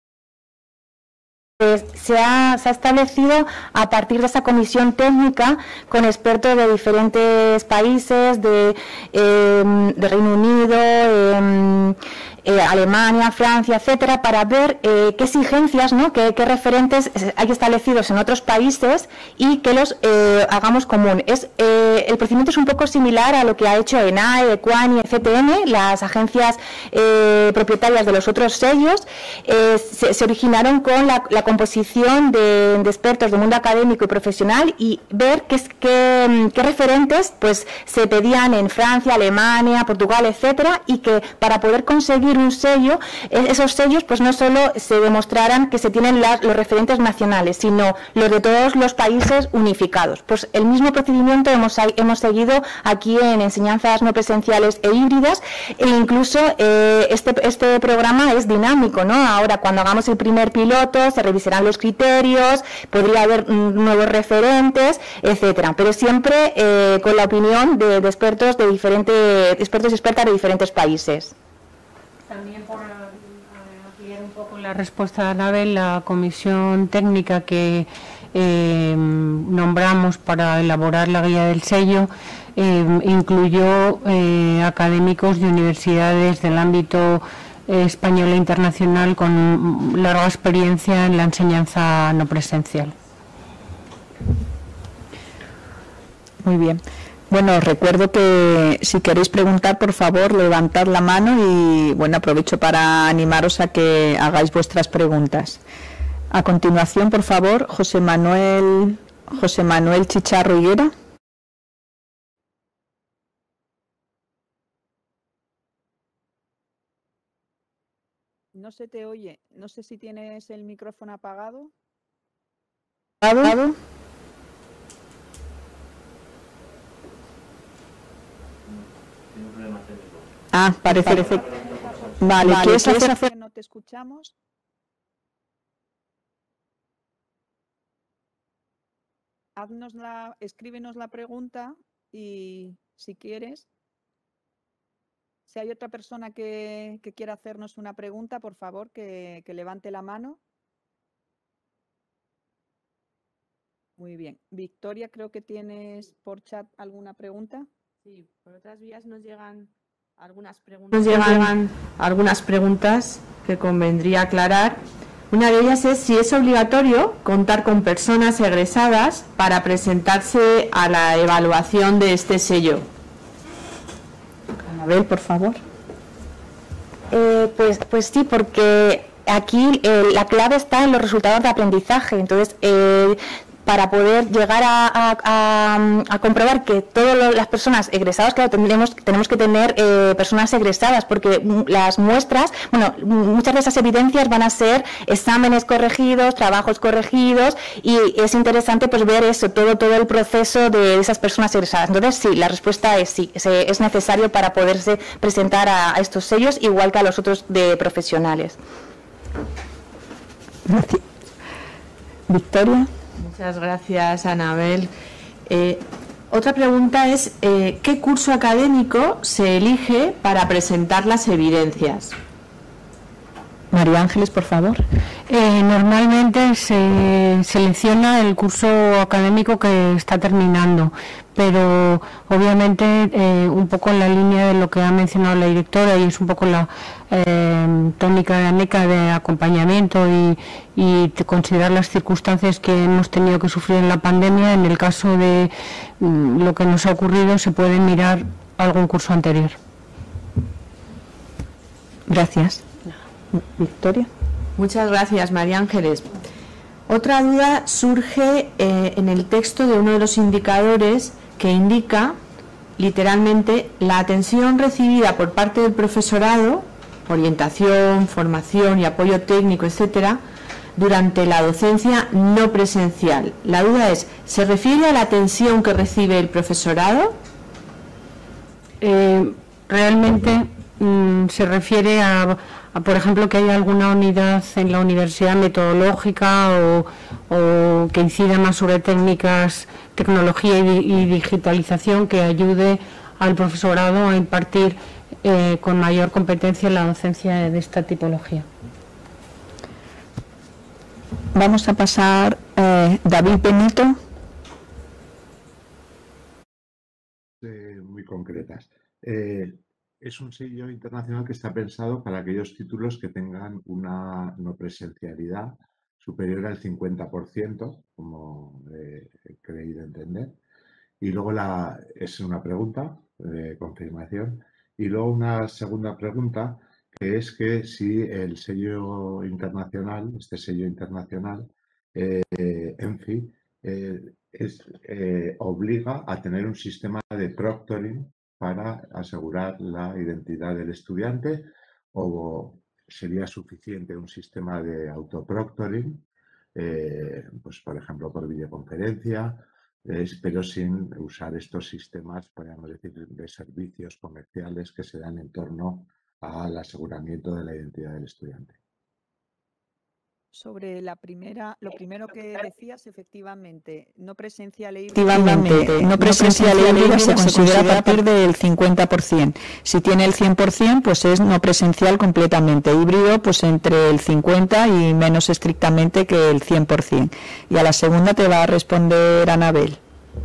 Pues se ha, se ha establecido a partir de esa comisión técnica con expertos de diferentes países, de, eh, de Reino Unido, eh, eh, Alemania, Francia, etcétera, para ver eh, qué exigencias, ¿no? qué, qué referentes hay establecidos en otros países y que los eh, hagamos común. Es, eh, el procedimiento es un poco similar a lo que ha hecho ENAE, EQUAN y C T M, las agencias eh, propietarias de los otros sellos. Eh, se, se originaron con la, la composición de, de expertos del mundo académico y profesional y ver qué, qué, qué referentes pues se pedían en Francia, Alemania, Portugal, etcétera, y que para poder conseguir un sello, esos sellos pues no solo se demostraran que se tienen las, los referentes nacionales, sino los de todos los países unificados. Pues el mismo procedimiento hemos, hemos seguido aquí en enseñanzas no presenciales e híbridas, e incluso eh, este, este programa es dinámico, ¿no? Ahora cuando hagamos el primer piloto se revisarán los criterios, podría haber mm, nuevos referentes, etcétera, pero siempre eh, con la opinión de, de expertos de diferentes expertos y expertas de diferentes países. También por ampliar un poco la respuesta de Anabel, la comisión técnica que eh, nombramos para elaborar la guía del sello eh, incluyó eh, académicos de universidades del ámbito eh, español e internacional con larga experiencia en la enseñanza no presencial. Muy bien. Bueno, os recuerdo que si queréis preguntar, por favor, levantad la mano y, bueno, aprovecho para animaros a que hagáis vuestras preguntas. A continuación, por favor, José Manuel, José Manuel Chicharro Higuera. No se te oye. No sé si tienes el micrófono apagado. ¿Apagado? Ah, parece, parece. Vale, vale, ¿quieres hacer, hacer? No te escuchamos. Haznos la, escríbenos la pregunta y si quieres, si hay otra persona que, que quiera hacernos una pregunta, por favor, que, que levante la mano. Muy bien. Victoria, creo que tienes por chat alguna pregunta. Sí, por otras vías nos llegan algunas preguntas. Nos llegan algunas preguntas que convendría aclarar. Una de ellas es si es obligatorio contar con personas egresadas para presentarse a la evaluación de este sello. Anabel, por favor. Eh, pues, pues sí, porque aquí eh, la clave está en los resultados de aprendizaje. Entonces, eh, para poder llegar a, a, a, a comprobar que todas las personas egresadas, claro, tendremos, tenemos que tener eh, personas egresadas, porque las muestras, bueno, muchas de esas evidencias van a ser exámenes corregidos, trabajos corregidos, y es interesante pues ver eso, todo, todo el proceso de esas personas egresadas. Entonces, sí, la respuesta es sí, es, es necesario para poderse presentar a, a estos sellos, igual que a los otros de profesionales. Gracias. Victoria. Muchas gracias, Anabel. Eh, otra pregunta es, eh, ¿qué curso académico se elige para presentar las evidencias? María Ángeles, por favor. Eh, normalmente se selecciona el curso académico que está terminando, pero obviamente eh, un poco en la línea de lo que ha mencionado la directora, y es un poco la eh, tónica de ANECA de acompañamiento y, y considerar las circunstancias que hemos tenido que sufrir en la pandemia. En el caso de mm, lo que nos ha ocurrido, se puede mirar algún curso anterior. Gracias. Victoria. Muchas gracias, María Ángeles. Otra duda surge eh, en el texto de uno de los indicadores que indica literalmente la atención recibida por parte del profesorado orientación, formación y apoyo técnico, etcétera, durante la docencia no presencial. La duda es, ¿se refiere a la atención que recibe el profesorado? Eh, realmente mm, se refiere a, a, por ejemplo, que haya alguna unidad en la universidad metodológica o, o que incida más sobre técnicas, tecnología y, y digitalización que ayude al profesorado a impartir eh, con mayor competencia la docencia de esta tipología. Vamos a pasar eh, David Benito. Eh, muy concretas. Eh, es un sello internacional que está pensado para aquellos títulos que tengan una no presencialidad superior al cincuenta por ciento, como eh, he creído entender. Y luego la, es una pregunta de confirmación. Y luego una segunda pregunta, que es que si el sello internacional, este sello internacional, eh, ENFI, eh, es, eh, obliga a tener un sistema de proctoring para asegurar la identidad del estudiante, o sería suficiente un sistema de autoproctoring, eh, pues por ejemplo por videoconferencia, eh, pero sin usar estos sistemas, podríamos decir, de servicios comerciales que se dan en torno al aseguramiento de la identidad del estudiante. Sobre la primera, lo primero que decías, efectivamente, no presencial e Efectivamente, no presencial e híbrida se considera a partir del cincuenta por ciento. Si tiene el cien por ciento, pues es no presencial completamente. Híbrido, pues entre el cincuenta y menos estrictamente que el cien por ciento. Y a la segunda te va a responder Anabel.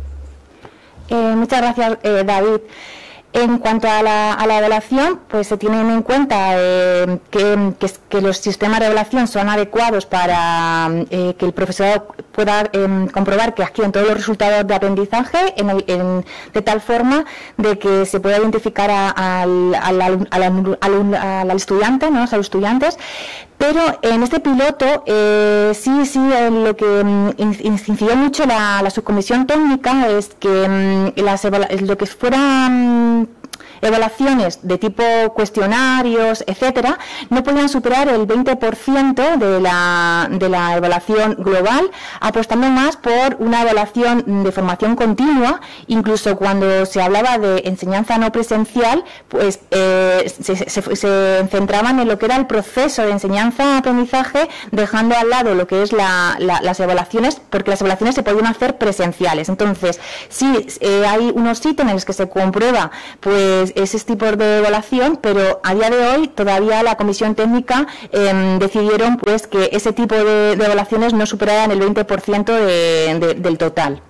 Eh, muchas gracias, eh, David. En cuanto a la, a la evaluación, pues se tienen en cuenta eh, que, que, que los sistemas de evaluación son adecuados para eh, que el profesorado pueda eh, comprobar que adquieren todos los resultados de aprendizaje en el, en, de tal forma de que se pueda identificar a, a, al, al, al, al, al estudiante, ¿no? A los estudiantes. Pero en este piloto eh, sí, sí, eh, lo que mm, incidió mucho la, la subcomisión técnica es que mm, las, lo que fueran evaluaciones de tipo cuestionarios, etcétera, no podían superar el veinte por ciento de la, de la evaluación global, apostando más por una evaluación de formación continua. Incluso cuando se hablaba de enseñanza no presencial, pues eh, se, se, se centraban en lo que era el proceso de enseñanza-aprendizaje, dejando al lado lo que es la, la, las evaluaciones, porque las evaluaciones se podían hacer presenciales. Entonces, sí, eh, hay unos ítems en los que se comprueba pues ese tipo de evaluación, pero a día de hoy todavía la comisión técnica eh, decidieron pues que ese tipo de, de evaluaciones no superaran el veinte por ciento de, de, del total.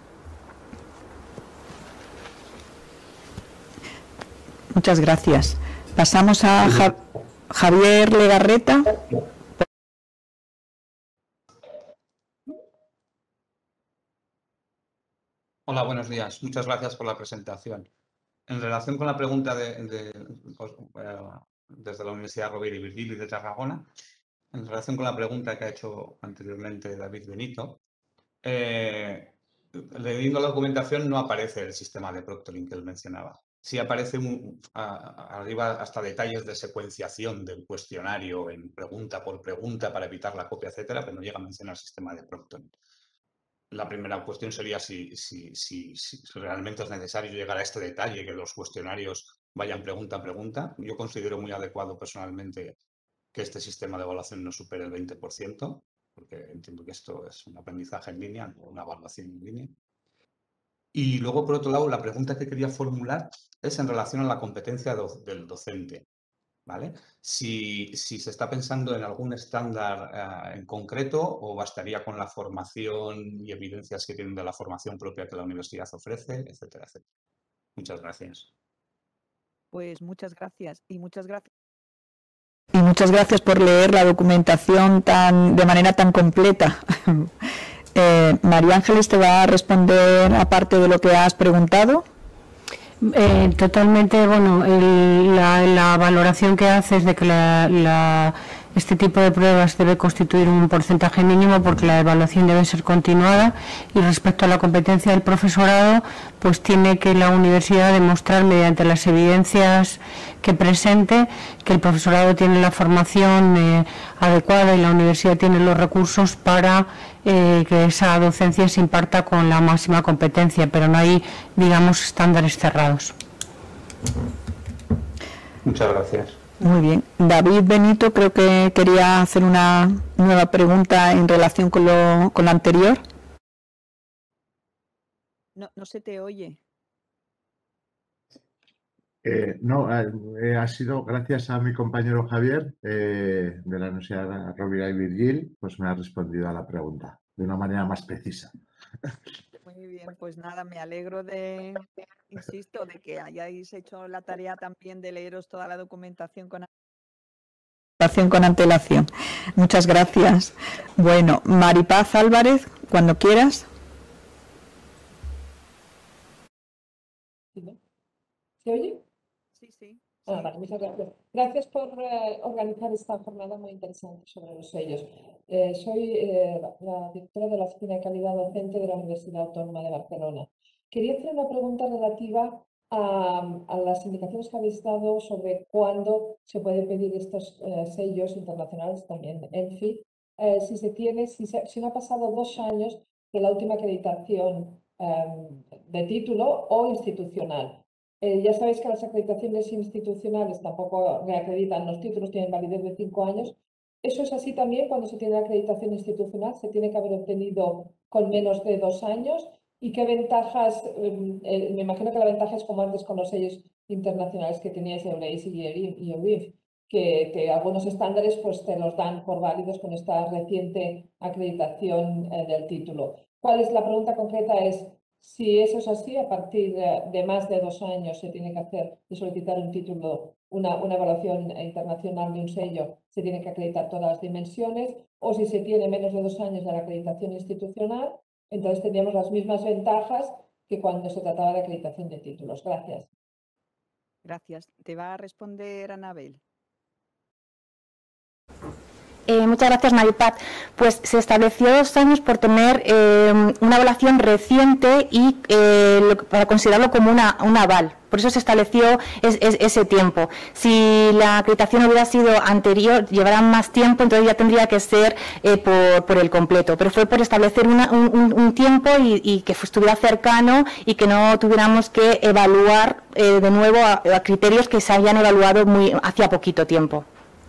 Muchas gracias. Pasamos a ja Javier Legarreta. Hola, buenos días. Muchas gracias por la presentación. En relación con la pregunta de, de, uh, desde la Universidad Rovira y Virgili de Tarragona, en relación con la pregunta que ha hecho anteriormente David Benito, eh, leyendo la documentación no aparece el sistema de proctoring que él mencionaba. Sí aparece un, a, arriba hasta detalles de secuenciación del cuestionario en pregunta por pregunta para evitar la copia, etcétera, pero no llega a mencionar el sistema de proctoring. La primera cuestión sería si, si, si, si realmente es necesario llegar a este detalle, que los cuestionarios vayan pregunta a pregunta. Yo considero muy adecuado personalmente que este sistema de evaluación no supere el veinte por ciento, porque entiendo que esto es un aprendizaje en línea, una evaluación en línea. Y luego, por otro lado, la pregunta que quería formular es en relación a la competencia do, del docente. ¿Vale? Si, si se está pensando en algún estándar uh, en concreto o bastaría con la formación y evidencias que tienen de la formación propia que la universidad ofrece, etcétera, etcétera. Muchas gracias. Pues muchas gracias y muchas gracias. Y muchas gracias por leer la documentación tan, de manera tan completa. eh, María Ángeles te va a responder aparte de lo que has preguntado. Eh, totalmente, bueno, el, la, la valoración que haces de que la, la, este tipo de pruebas debe constituir un porcentaje mínimo porque la evaluación debe ser continuada, y respecto a la competencia del profesorado, pues tiene que la universidad demostrar mediante las evidencias que presente que el profesorado tiene la formación eh, adecuada y la universidad tiene los recursos para eh, que esa docencia se imparta con la máxima competencia, pero no hay, digamos, estándares cerrados. Muchas gracias. Muy bien. David Benito creo que quería hacer una nueva pregunta en relación con lo, con lo anterior. No, no se te oye. Eh, no, eh, ha sido gracias a mi compañero Javier eh, de la Universidad Rovira y Virgili, pues me ha respondido a la pregunta de una manera más precisa. Muy bien, pues nada, me alegro de, insisto, de que hayáis hecho la tarea también de leeros toda la documentación con con antelación. Muchas gracias. Bueno, Maripaz Álvarez, cuando quieras. ¿Se oye? Sí, sí. Ah, vale, muchas gracias. Gracias por eh, organizar esta jornada muy interesante sobre los sellos. Eh, soy eh, la directora de la Oficina de Calidad Docente de la Universidad Autónoma de Barcelona. Quería hacer una pregunta relativa a, a las indicaciones que habéis dado sobre cuándo se puede pedir estos eh, sellos internacionales, también ENFI, eh, si se tiene, si, se, si no ha pasado dos años de la última acreditación eh, de título o institucional. Eh, ya sabéis que las acreditaciones institucionales tampoco reacreditan los títulos, tienen validez de cinco años. ¿Eso es así también cuando se tiene acreditación institucional? ¿Se tiene que haber obtenido con menos de dos años? ¿Y qué ventajas? Eh, eh, me imagino que la ventaja es como antes con los sellos internacionales que teníais Eurace y E U I F, que, que algunos estándares pues, te los dan por válidos con esta reciente acreditación eh, del título. ¿Cuál es la pregunta concreta? Es, si eso es así, a partir de, de más de dos años se tiene que hacer y solicitar un título, una, una evaluación internacional de un sello, se tiene que acreditar todas las dimensiones, o si se tiene menos de dos años de la acreditación institucional, entonces tendríamos las mismas ventajas que cuando se trataba de acreditación de títulos. Gracias. Gracias. Te va a responder Anabel. Eh, muchas gracias, Maripaz. Pues se estableció dos años por tener eh, una evaluación reciente y eh, lo, para considerarlo como una, un aval. Por eso se estableció es, es, ese tiempo. Si la acreditación hubiera sido anterior, llevará más tiempo, entonces ya tendría que ser eh, por, por el completo. Pero fue por establecer una, un, un tiempo y, y que estuviera cercano y que no tuviéramos que evaluar eh, de nuevo a, a criterios que se habían evaluado muy hacía poquito tiempo.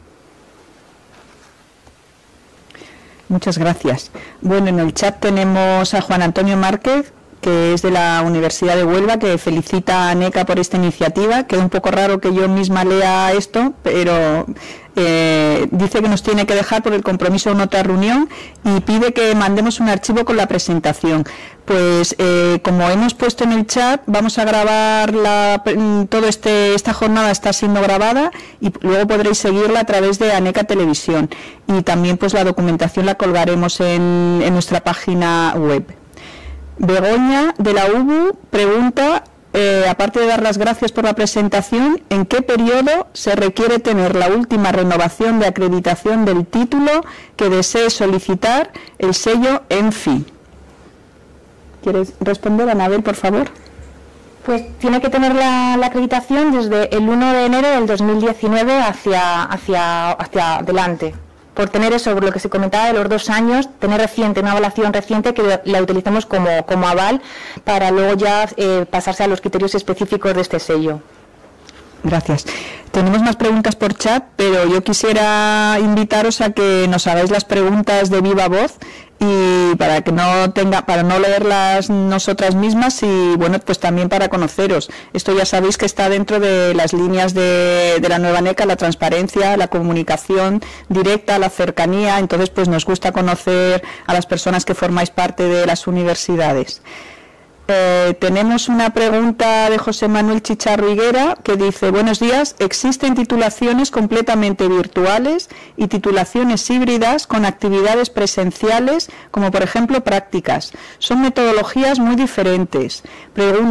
Muchas gracias. Bueno, en el chat tenemos a Juan Antonio Márquez, que es de la Universidad de Huelva, que felicita a ANECA por esta iniciativa. Queda un poco raro que yo misma lea esto, pero eh, dice que nos tiene que dejar por el compromiso en otra reunión y pide que mandemos un archivo con la presentación. Pues eh, como hemos puesto en el chat, vamos a grabar la, todo este esta jornada está siendo grabada y luego podréis seguirla a través de ANECA Televisión, y también pues la documentación la colgaremos en, en nuestra página web. Begoña de la U B U pregunta, eh, aparte de dar las gracias por la presentación, ¿en qué periodo se requiere tener la última renovación de acreditación del título que desee solicitar el sello ENFI? ¿Quieres responder, Anabel, por favor? Pues tiene que tener la, la acreditación desde el uno de enero del dos mil diecinueve hacia, hacia, hacia adelante. Por tener eso, lo que se comentaba de los dos años, tener reciente, una evaluación reciente que la utilicemos como, como aval para luego ya eh, pasarse a los criterios específicos de este sello. Gracias. Tenemos más preguntas por chat, pero yo quisiera invitaros a que nos hagáis las preguntas de viva voz y para que no tenga, para no leerlas nosotras mismas y bueno, pues también para conoceros. Esto ya sabéis que está dentro de las líneas de, de la nueva ANECA, la transparencia, la comunicación directa, la cercanía. Entonces, pues nos gusta conocer a las personas que formáis parte de las universidades. Eh, tenemos una pregunta de José Manuel Chicharro Higuera que dice: buenos días, ¿existen titulaciones completamente virtuales y titulaciones híbridas con actividades presenciales como por ejemplo prácticas? Son metodologías muy diferentes. Pregunta: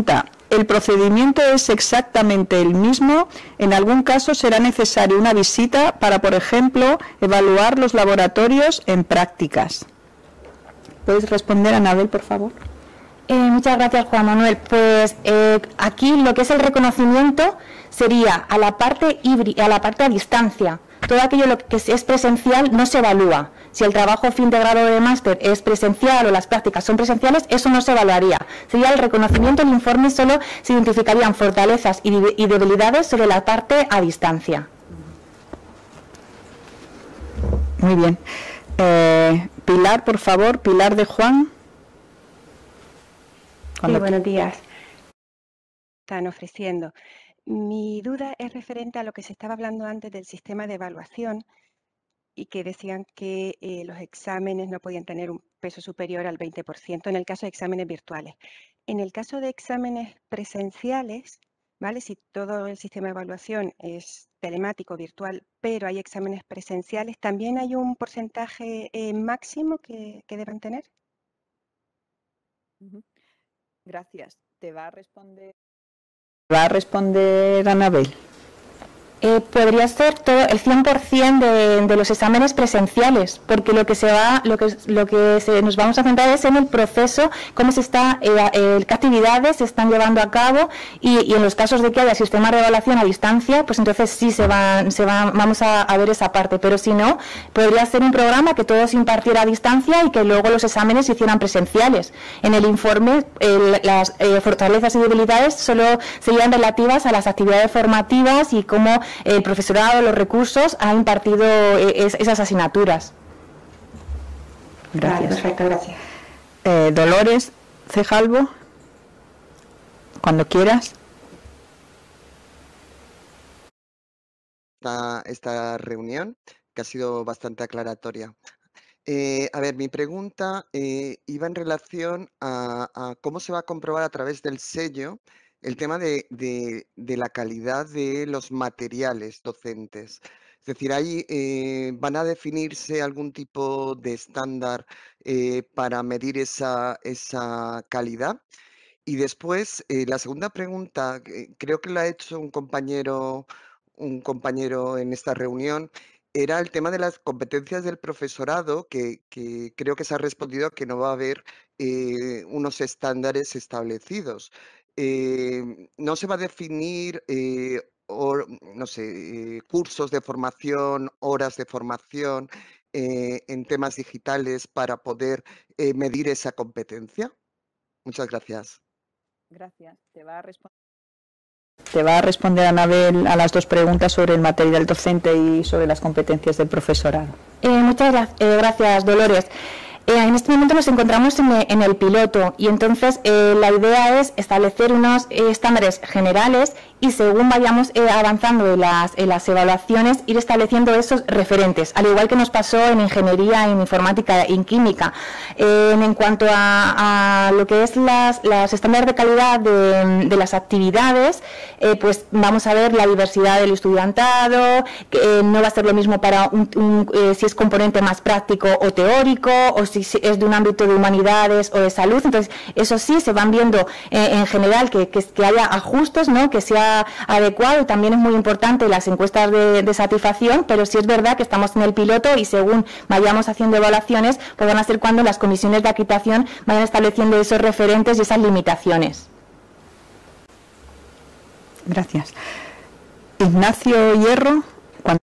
El procedimiento es exactamente el mismo. En algún caso será necesaria una visita para, por ejemplo, evaluar los laboratorios en prácticas. ¿Puedes responder, Anabel, por favor? Eh, muchas gracias, Juan Manuel. Pues eh, aquí lo que es el reconocimiento sería a la parte híbrida, a la parte a distancia. Todo aquello lo que es presencial no se evalúa. Si el trabajo fin de grado de máster es presencial o las prácticas son presenciales, eso no se evaluaría. Sería el reconocimiento, el informe solo se identificarían fortalezas y, y debilidades sobre la parte a distancia. Muy bien. Eh, Pilar, por favor, Pilar de Juan. Sí, buenos días. Están ofreciendo. Mi duda es referente a lo que se estaba hablando antes del sistema de evaluación y que decían que eh, los exámenes no podían tener un peso superior al veinte por ciento en el caso de exámenes virtuales. En el caso de exámenes presenciales, ¿vale? Si todo el sistema de evaluación es telemático, virtual, pero hay exámenes presenciales, ¿también hay un porcentaje eh, máximo que, que deban tener? Gracias. Te va a responder. Va a responder Anabel. Eh, podría ser todo el cien por cien de, de los exámenes presenciales, porque lo que se va, lo que lo que se, nos vamos a centrar es en el proceso, cómo se está, eh, eh, qué actividades se están llevando a cabo y, y en los casos de que haya sistema de evaluación a distancia, pues entonces sí se van, se van, vamos a, a ver esa parte, pero si no, podría ser un programa que todo se impartiera a distancia y que luego los exámenes se hicieran presenciales. En el informe, el, las eh, fortalezas y debilidades solo serían relativas a las actividades formativas y cómo el profesorado, los recursos, ha impartido es, esas asignaturas. Gracias. Vale, perfecto, gracias. Eh, Dolores Cejalvo, cuando quieras. Esta, esta reunión, que ha sido bastante aclaratoria. Eh, a ver, mi pregunta eh, iba en relación a, a cómo se va a comprobar a través del sello el tema de, de, de la calidad de los materiales docentes. Es decir, ahí eh, van a definirse algún tipo de estándar eh, para medir esa, esa calidad. Y después, eh, la segunda pregunta, eh, creo que la ha hecho un compañero, un compañero en esta reunión, era el tema de las competencias del profesorado, que, que creo que se ha respondido que no va a haber eh, unos estándares establecidos. Eh, no se va a definir, eh, or- no sé, eh, cursos de formación, horas de formación eh, en temas digitales para poder eh, medir esa competencia. Muchas gracias. Gracias. Te va a responder. Te va a responder Anabel a las dos preguntas sobre el material docente y sobre las competencias del profesorado. Eh, muchas gra eh, gracias, Dolores. Eh, en este momento nos encontramos en, en el piloto y entonces eh, la idea es establecer unos eh, estándares generales y según vayamos eh, avanzando en las, en las evaluaciones ir estableciendo esos referentes, al igual que nos pasó en ingeniería, en informática y en química. Eh, en cuanto a, a lo que es las, las estándares de calidad de, de las actividades, eh, pues vamos a ver la diversidad del estudiantado, que eh, no va a ser lo mismo para un, un, eh, si es componente más práctico o teórico, o si es de un ámbito de humanidades o de salud. Entonces, eso sí, se van viendo eh, en general que, que, que haya ajustes, ¿no? Que sea adecuado, y también es muy importante las encuestas de, de satisfacción, pero sí es verdad que estamos en el piloto y según vayamos haciendo evaluaciones, pues van a ser cuando las comisiones de acreditación vayan estableciendo esos referentes y esas limitaciones. Gracias. Ignacio Hierro. Cuando...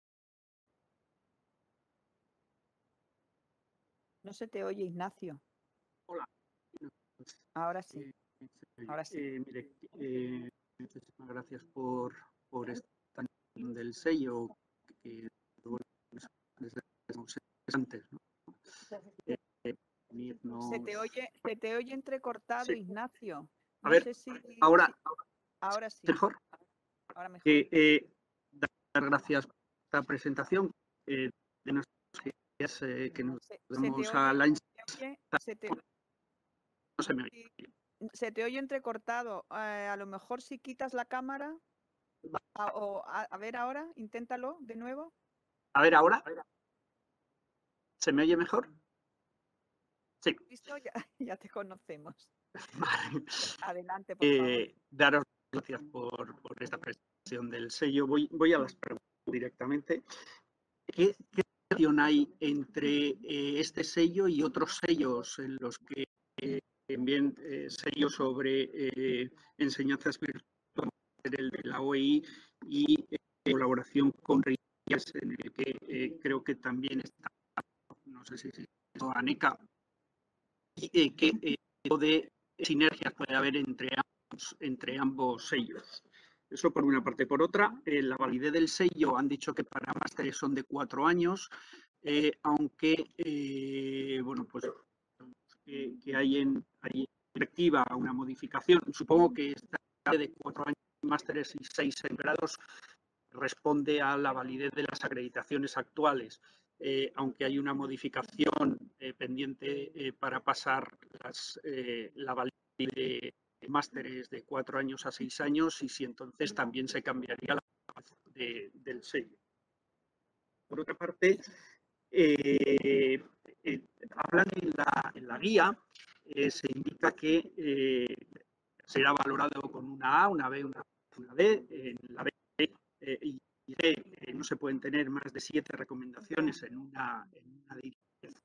No se te oye, Ignacio. Hola. Ahora sí. Eh, Ahora sí. eh, mire, eh, muchísimas gracias por, por esta del sello que desde antes, ¿no? Eh, venirnos... Se te oye, se te oye entrecortado, Sí. Ignacio. A No ver, sé si, ahora, si- ahora sí. mejor. Ahora mejor. Eh, eh, dar gracias por esta presentación eh, de nuestras ideas eh, que nos Se, se damos te a oye, la se te oye, se te, no se me oye. se te oye entrecortado. Eh, a lo mejor si quitas la cámara a, o a, a ver ahora, inténtalo de nuevo. A ver, ahora. ¿Se me oye mejor? Sí. Visto, ya, ya te conocemos. Vale. Adelante, por favor. Eh, daros gracias por, por esta presentación del sello. Voy, voy a las preguntas directamente. ¿Qué, qué relación hay entre eh, este sello y otros sellos en los que eh, también eh, sellos sobre eh, enseñanzas virtuales, el de la O E I y eh, colaboración con RIAS, en el que eh, creo que también está, no sé si es ANECA, y eh, qué eh, tipo de sinergias puede haber entre ambos, entre ambos sellos. Eso por una parte. Por otra, eh, la validez del sello, han dicho que para másteres son de cuatro años, eh, aunque, eh, bueno, pues eh, que hay en, hay en perspectiva una modificación. Supongo que esta de cuatro años másteres y seis en grados responde a la validez de las acreditaciones actuales, eh, aunque hay una modificación eh, pendiente eh, para pasar las, eh, la validez de másteres de cuatro años a seis años y si entonces también se cambiaría la de, del sello. Por otra parte, eh, eh, hablan en la, en la guía, eh, se indica que eh, será valorado con una A, una B, una, una D. En la B eh, y D eh, no se pueden tener más de siete recomendaciones en una, en una directriz.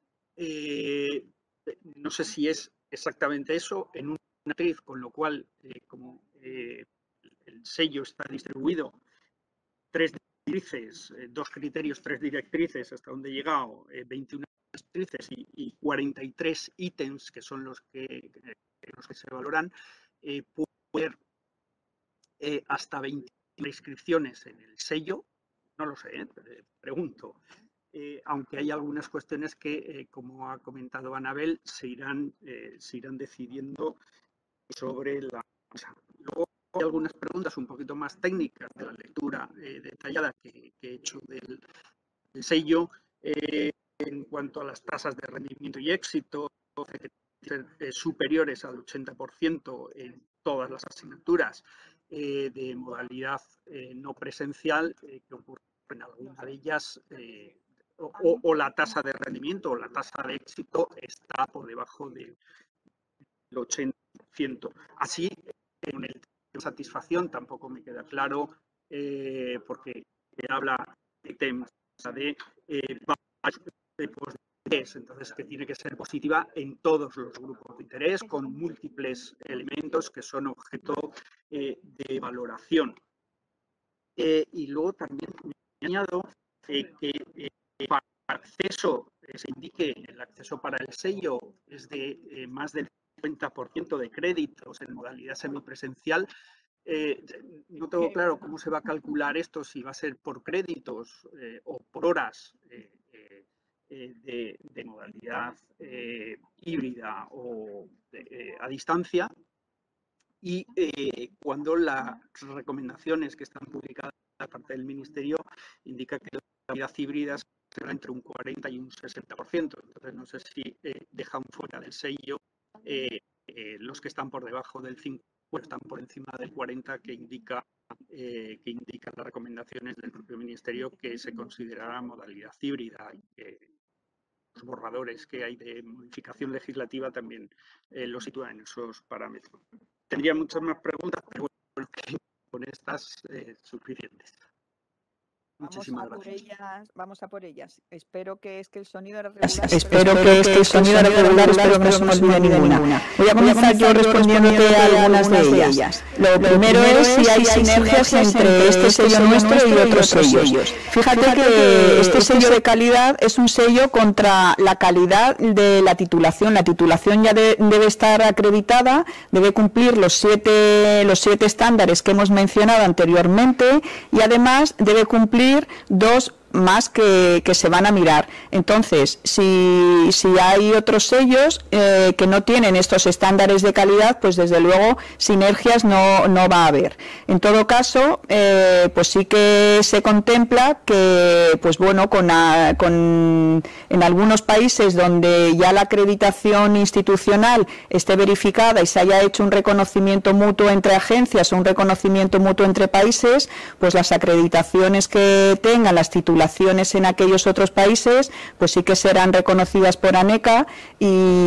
Eh, no sé si es exactamente eso, en una directriz, con lo cual, eh, como eh, el sello está distribuido, tres directrices, eh, dos criterios, tres directrices, hasta donde he llegado, eh, veintiuna directrices y, y cuarenta y tres ítems, que son los que, eh, los que se valoran, eh, puede haber eh, hasta veinte inscripciones en el sello, no lo sé, ¿eh? pregunto. Eh, aunque hay algunas cuestiones que, eh, como ha comentado Anabel, se irán, eh, se irán decidiendo sobre la mesa. Luego hay algunas preguntas un poquito más técnicas de la lectura eh, detallada que, que he hecho del, del sello eh, en cuanto a las tasas de rendimiento y éxito, que ser eh, superiores al ochenta por ciento en todas las asignaturas eh, de modalidad eh, no presencial, eh, que ocurre en alguna de ellas, eh, o, o la tasa de rendimiento o la tasa de éxito está por debajo del ochenta por ciento. Así, en el de satisfacción tampoco me queda claro, eh, porque habla de temas de eh, tipos de interés, entonces que tiene que ser positiva en todos los grupos de interés, con múltiples elementos que son objeto eh, de valoración. Eh, y luego también me añado eh, que eh, para el acceso, eh, se indique el acceso para el sello es de eh, más del cincuenta por ciento de créditos en modalidad semipresencial. Eh, no tengo claro cómo se va a calcular esto, si va a ser por créditos eh, o por horas eh, eh, de, de modalidad eh, híbrida o de, eh, a distancia. Y eh, cuando las recomendaciones que están publicadas por parte del Ministerio indica que la modalidad híbrida será entre un cuarenta y un sesenta por ciento. Entonces, no sé si eh, dejan fuera del sello eh, eh, los que están por debajo del cincuenta, pues están por encima del cuarenta, que indica eh, que indican las recomendaciones del propio Ministerio que se considerará modalidad híbrida y que los borradores que hay de modificación legislativa también eh, lo sitúan en esos parámetros. Tendría muchas más preguntas, pero bueno, con estas eh, suficientes. Muchísimas vamos a gracias. por ellas, vamos a por ellas. Espero que es que el sonido era regular. Espero que es que el sonido era regular, espero que no se nos olvide ninguna. Voy a comenzar yo respondiéndote a algunas de ellas. Lo primero es si hay sinergias entre este sello nuestro y otros sellos. Fíjate que este sello de calidad es un sello contra la calidad de la titulación. La titulación ya de, debe estar acreditada, debe cumplir los siete, los siete estándares que hemos mencionado anteriormente y además debe cumplir dos más que, que se van a mirar. Entonces, si, si hay otros sellos eh, que no tienen estos estándares de calidad, pues desde luego sinergias no, no va a haber. En todo caso, eh, pues sí que se contempla que, pues bueno, con, a, con en algunos países donde ya la acreditación institucional esté verificada y se haya hecho un reconocimiento mutuo entre agencias o un reconocimiento mutuo entre países, pues las acreditaciones que tengan las titulaciones titulaciones en aquellos otros países, pues sí que serán reconocidas por ANECA y,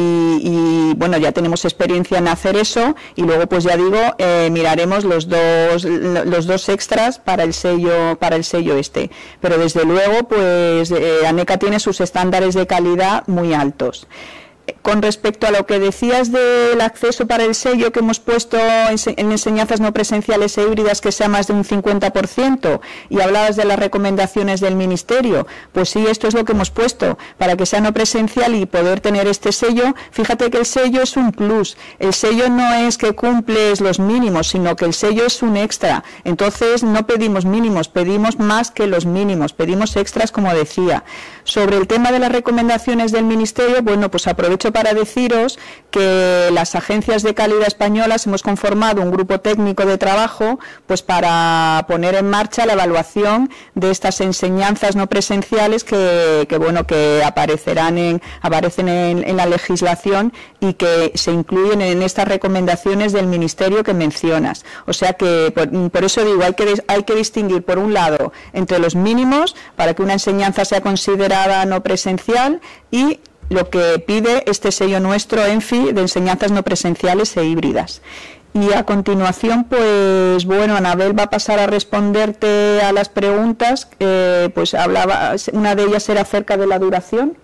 y bueno, ya tenemos experiencia en hacer eso y luego pues ya digo, eh, miraremos los dos, los dos extras para el sello, para el sello este. Pero desde luego pues eh, ANECA tiene sus estándares de calidad muy altos. Con respecto a lo que decías del acceso para el sello que hemos puesto en enseñanzas no presenciales e híbridas que sea más de un cincuenta por ciento y hablabas de las recomendaciones del Ministerio, pues sí, esto es lo que hemos puesto para que sea no presencial y poder tener este sello. Fíjate que el sello es un plus, el sello no es que cumples los mínimos, sino que el sello es un extra. Entonces no pedimos mínimos, pedimos más que los mínimos, pedimos extras, como decía. Sobre el tema de las recomendaciones del Ministerio, bueno, pues aprovecho para deciros que las agencias de calidad españolas hemos conformado un grupo técnico de trabajo pues para poner en marcha la evaluación de estas enseñanzas no presenciales que, que bueno que aparecerán en, aparecen en, en la legislación y que se incluyen en estas recomendaciones del Ministerio que mencionas. O sea que por, por eso digo, hay que, hay que distinguir por un lado entre los mínimos para que una enseñanza sea considerada no presencial y lo que pide este sello nuestro ENFI de enseñanzas no presenciales e híbridas. Y a continuación, pues bueno, Anabel va a pasar a responderte a las preguntas. Eh, pues hablaba, una de ellas era acerca de la duración.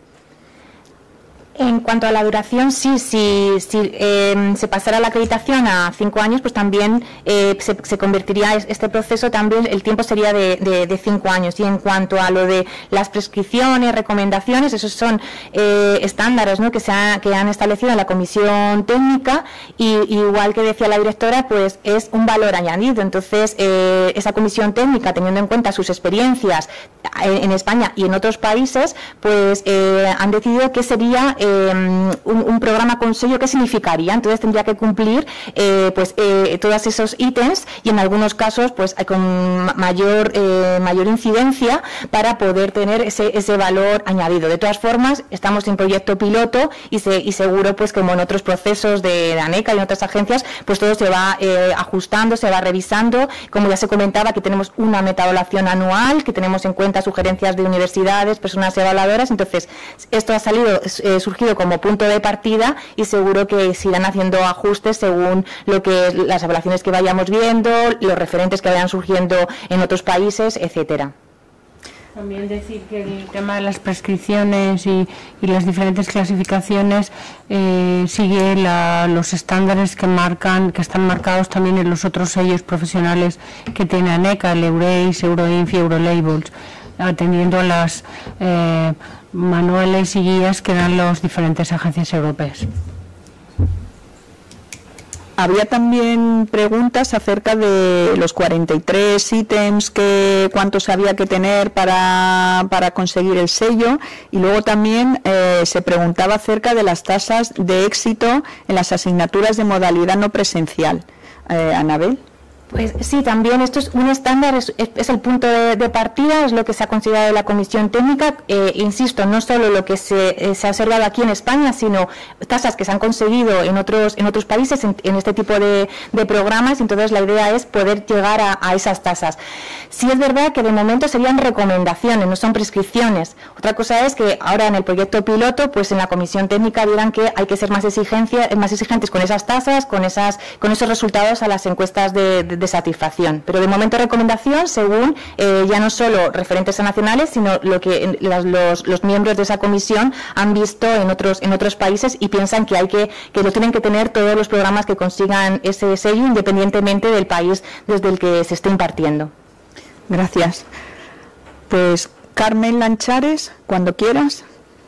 En cuanto a la duración, sí, sí, si eh, se pasara la acreditación a cinco años, pues también eh, se, se convertiría este proceso, también el tiempo sería de, de, de cinco años. Y en cuanto a lo de las prescripciones, recomendaciones, esos son eh, estándares, ¿no?, que se ha, que han establecido en la comisión técnica y igual que decía la directora, pues es un valor añadido. Entonces, eh, esa comisión técnica, teniendo en cuenta sus experiencias en, en España y en otros países, pues eh, han decidido que sería eh, un, un programa con sello. ¿Qué significaría? Entonces tendría que cumplir eh, pues eh, todos esos ítems y en algunos casos pues con mayor eh, mayor incidencia para poder tener ese, ese valor añadido. De todas formas, estamos en proyecto piloto y, se, y seguro pues como en otros procesos de, de ANECA y en otras agencias, pues todo se va eh, ajustando, se va revisando. Como ya se comentaba, que tenemos una metaevaluación anual, que tenemos en cuenta sugerencias de universidades, personas evaluadoras. Entonces esto ha salido eh, surgido como punto de partida y seguro que se irán haciendo ajustes según lo que las evaluaciones que vayamos viendo, los referentes que vayan surgiendo en otros países, etcétera. También decir que el tema de las prescripciones y, y las diferentes clasificaciones eh, sigue la, los estándares que marcan, que están marcados también en los otros sellos profesionales que tiene ANECA, el EURACE, EuroInf y Eurolabels, atendiendo a las eh, manuales y guías que dan las diferentes agencias europeas. Había también preguntas acerca de los cuarenta y tres ítems, que cuántos había que tener para, para conseguir el sello, y luego también eh, se preguntaba acerca de las tasas de éxito en las asignaturas de modalidad no presencial. Eh, Anabel. Pues sí, también esto es un estándar, es, es el punto de, de partida, es lo que se ha considerado en la comisión técnica. Eh, insisto, no solo lo que se, eh, se ha observado aquí en España, sino tasas que se han conseguido en otros en otros países en, en este tipo de, de programas. Entonces la idea es poder llegar a, a esas tasas. Sí es verdad que de momento serían recomendaciones, no son prescripciones. Otra cosa es que ahora en el proyecto piloto, pues en la comisión técnica dirán que hay que ser más, exigencia, más exigentes con esas tasas, con esas con esos resultados a las encuestas de, de de satisfacción, pero de momento recomendación según eh, ya no solo referentes nacionales, sino lo que las, los, los miembros de esa comisión han visto en otros en otros países y piensan que hay que que lo tienen que tener todos los programas que consigan ese sello independientemente del país desde el que se esté impartiendo. Gracias. Pues Carmen Lanchares, cuando quieras.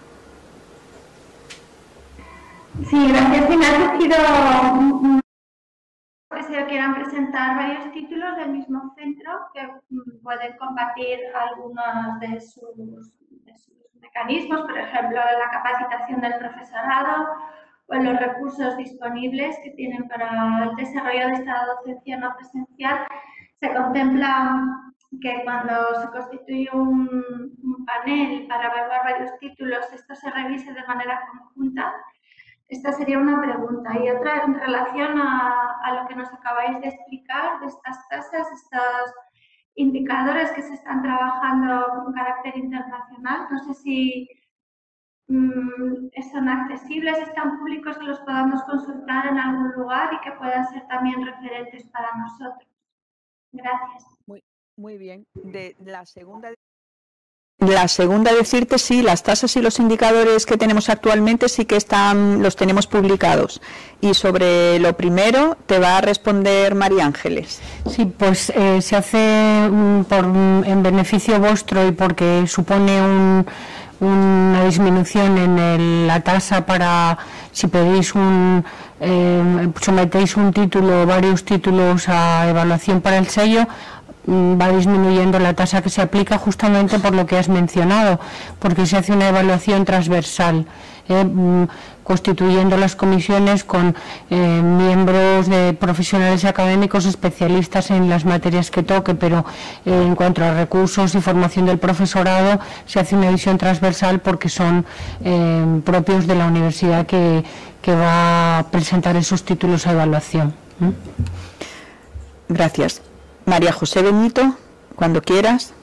Sí, gracias. Me ha surgido que se quieran presentar varios títulos del mismo centro que pueden compartir algunos de sus, de sus mecanismos, por ejemplo, la capacitación del profesorado o los recursos disponibles que tienen para el desarrollo de esta docencia no presencial. Se contempla que cuando se constituye un, un panel para evaluar varios títulos, esto se revise de manera conjunta. Esta sería una pregunta. Y otra en relación a, a lo que nos acabáis de explicar, de estas tasas, estas indicadores que se están trabajando con carácter internacional. No sé si mmm, son accesibles, están públicos, que los podamos consultar en algún lugar y que puedan ser también referentes para nosotros. Gracias. Muy, muy bien. De la segunda... La segunda, decirte sí, las tasas y los indicadores que tenemos actualmente sí que están, los tenemos publicados. Y sobre lo primero te va a responder María Ángeles. Sí, pues eh, se hace um, por, um, en beneficio vuestro y porque supone un, una disminución en el, la tasa para si pedís un, eh, sometéis un título o varios títulos a evaluación para el sello, va disminuyendo la tasa que se aplica justamente por lo que has mencionado, porque se hace una evaluación transversal, eh, constituyendo las comisiones con eh, miembros de profesionales académicos especialistas en las materias que toque, pero eh, en cuanto a recursos y formación del profesorado se hace una visión transversal porque son eh, propios de la universidad que, que va a presentar esos títulos a evaluación. ¿Mm? Gracias. María José Benito, cuando quieras.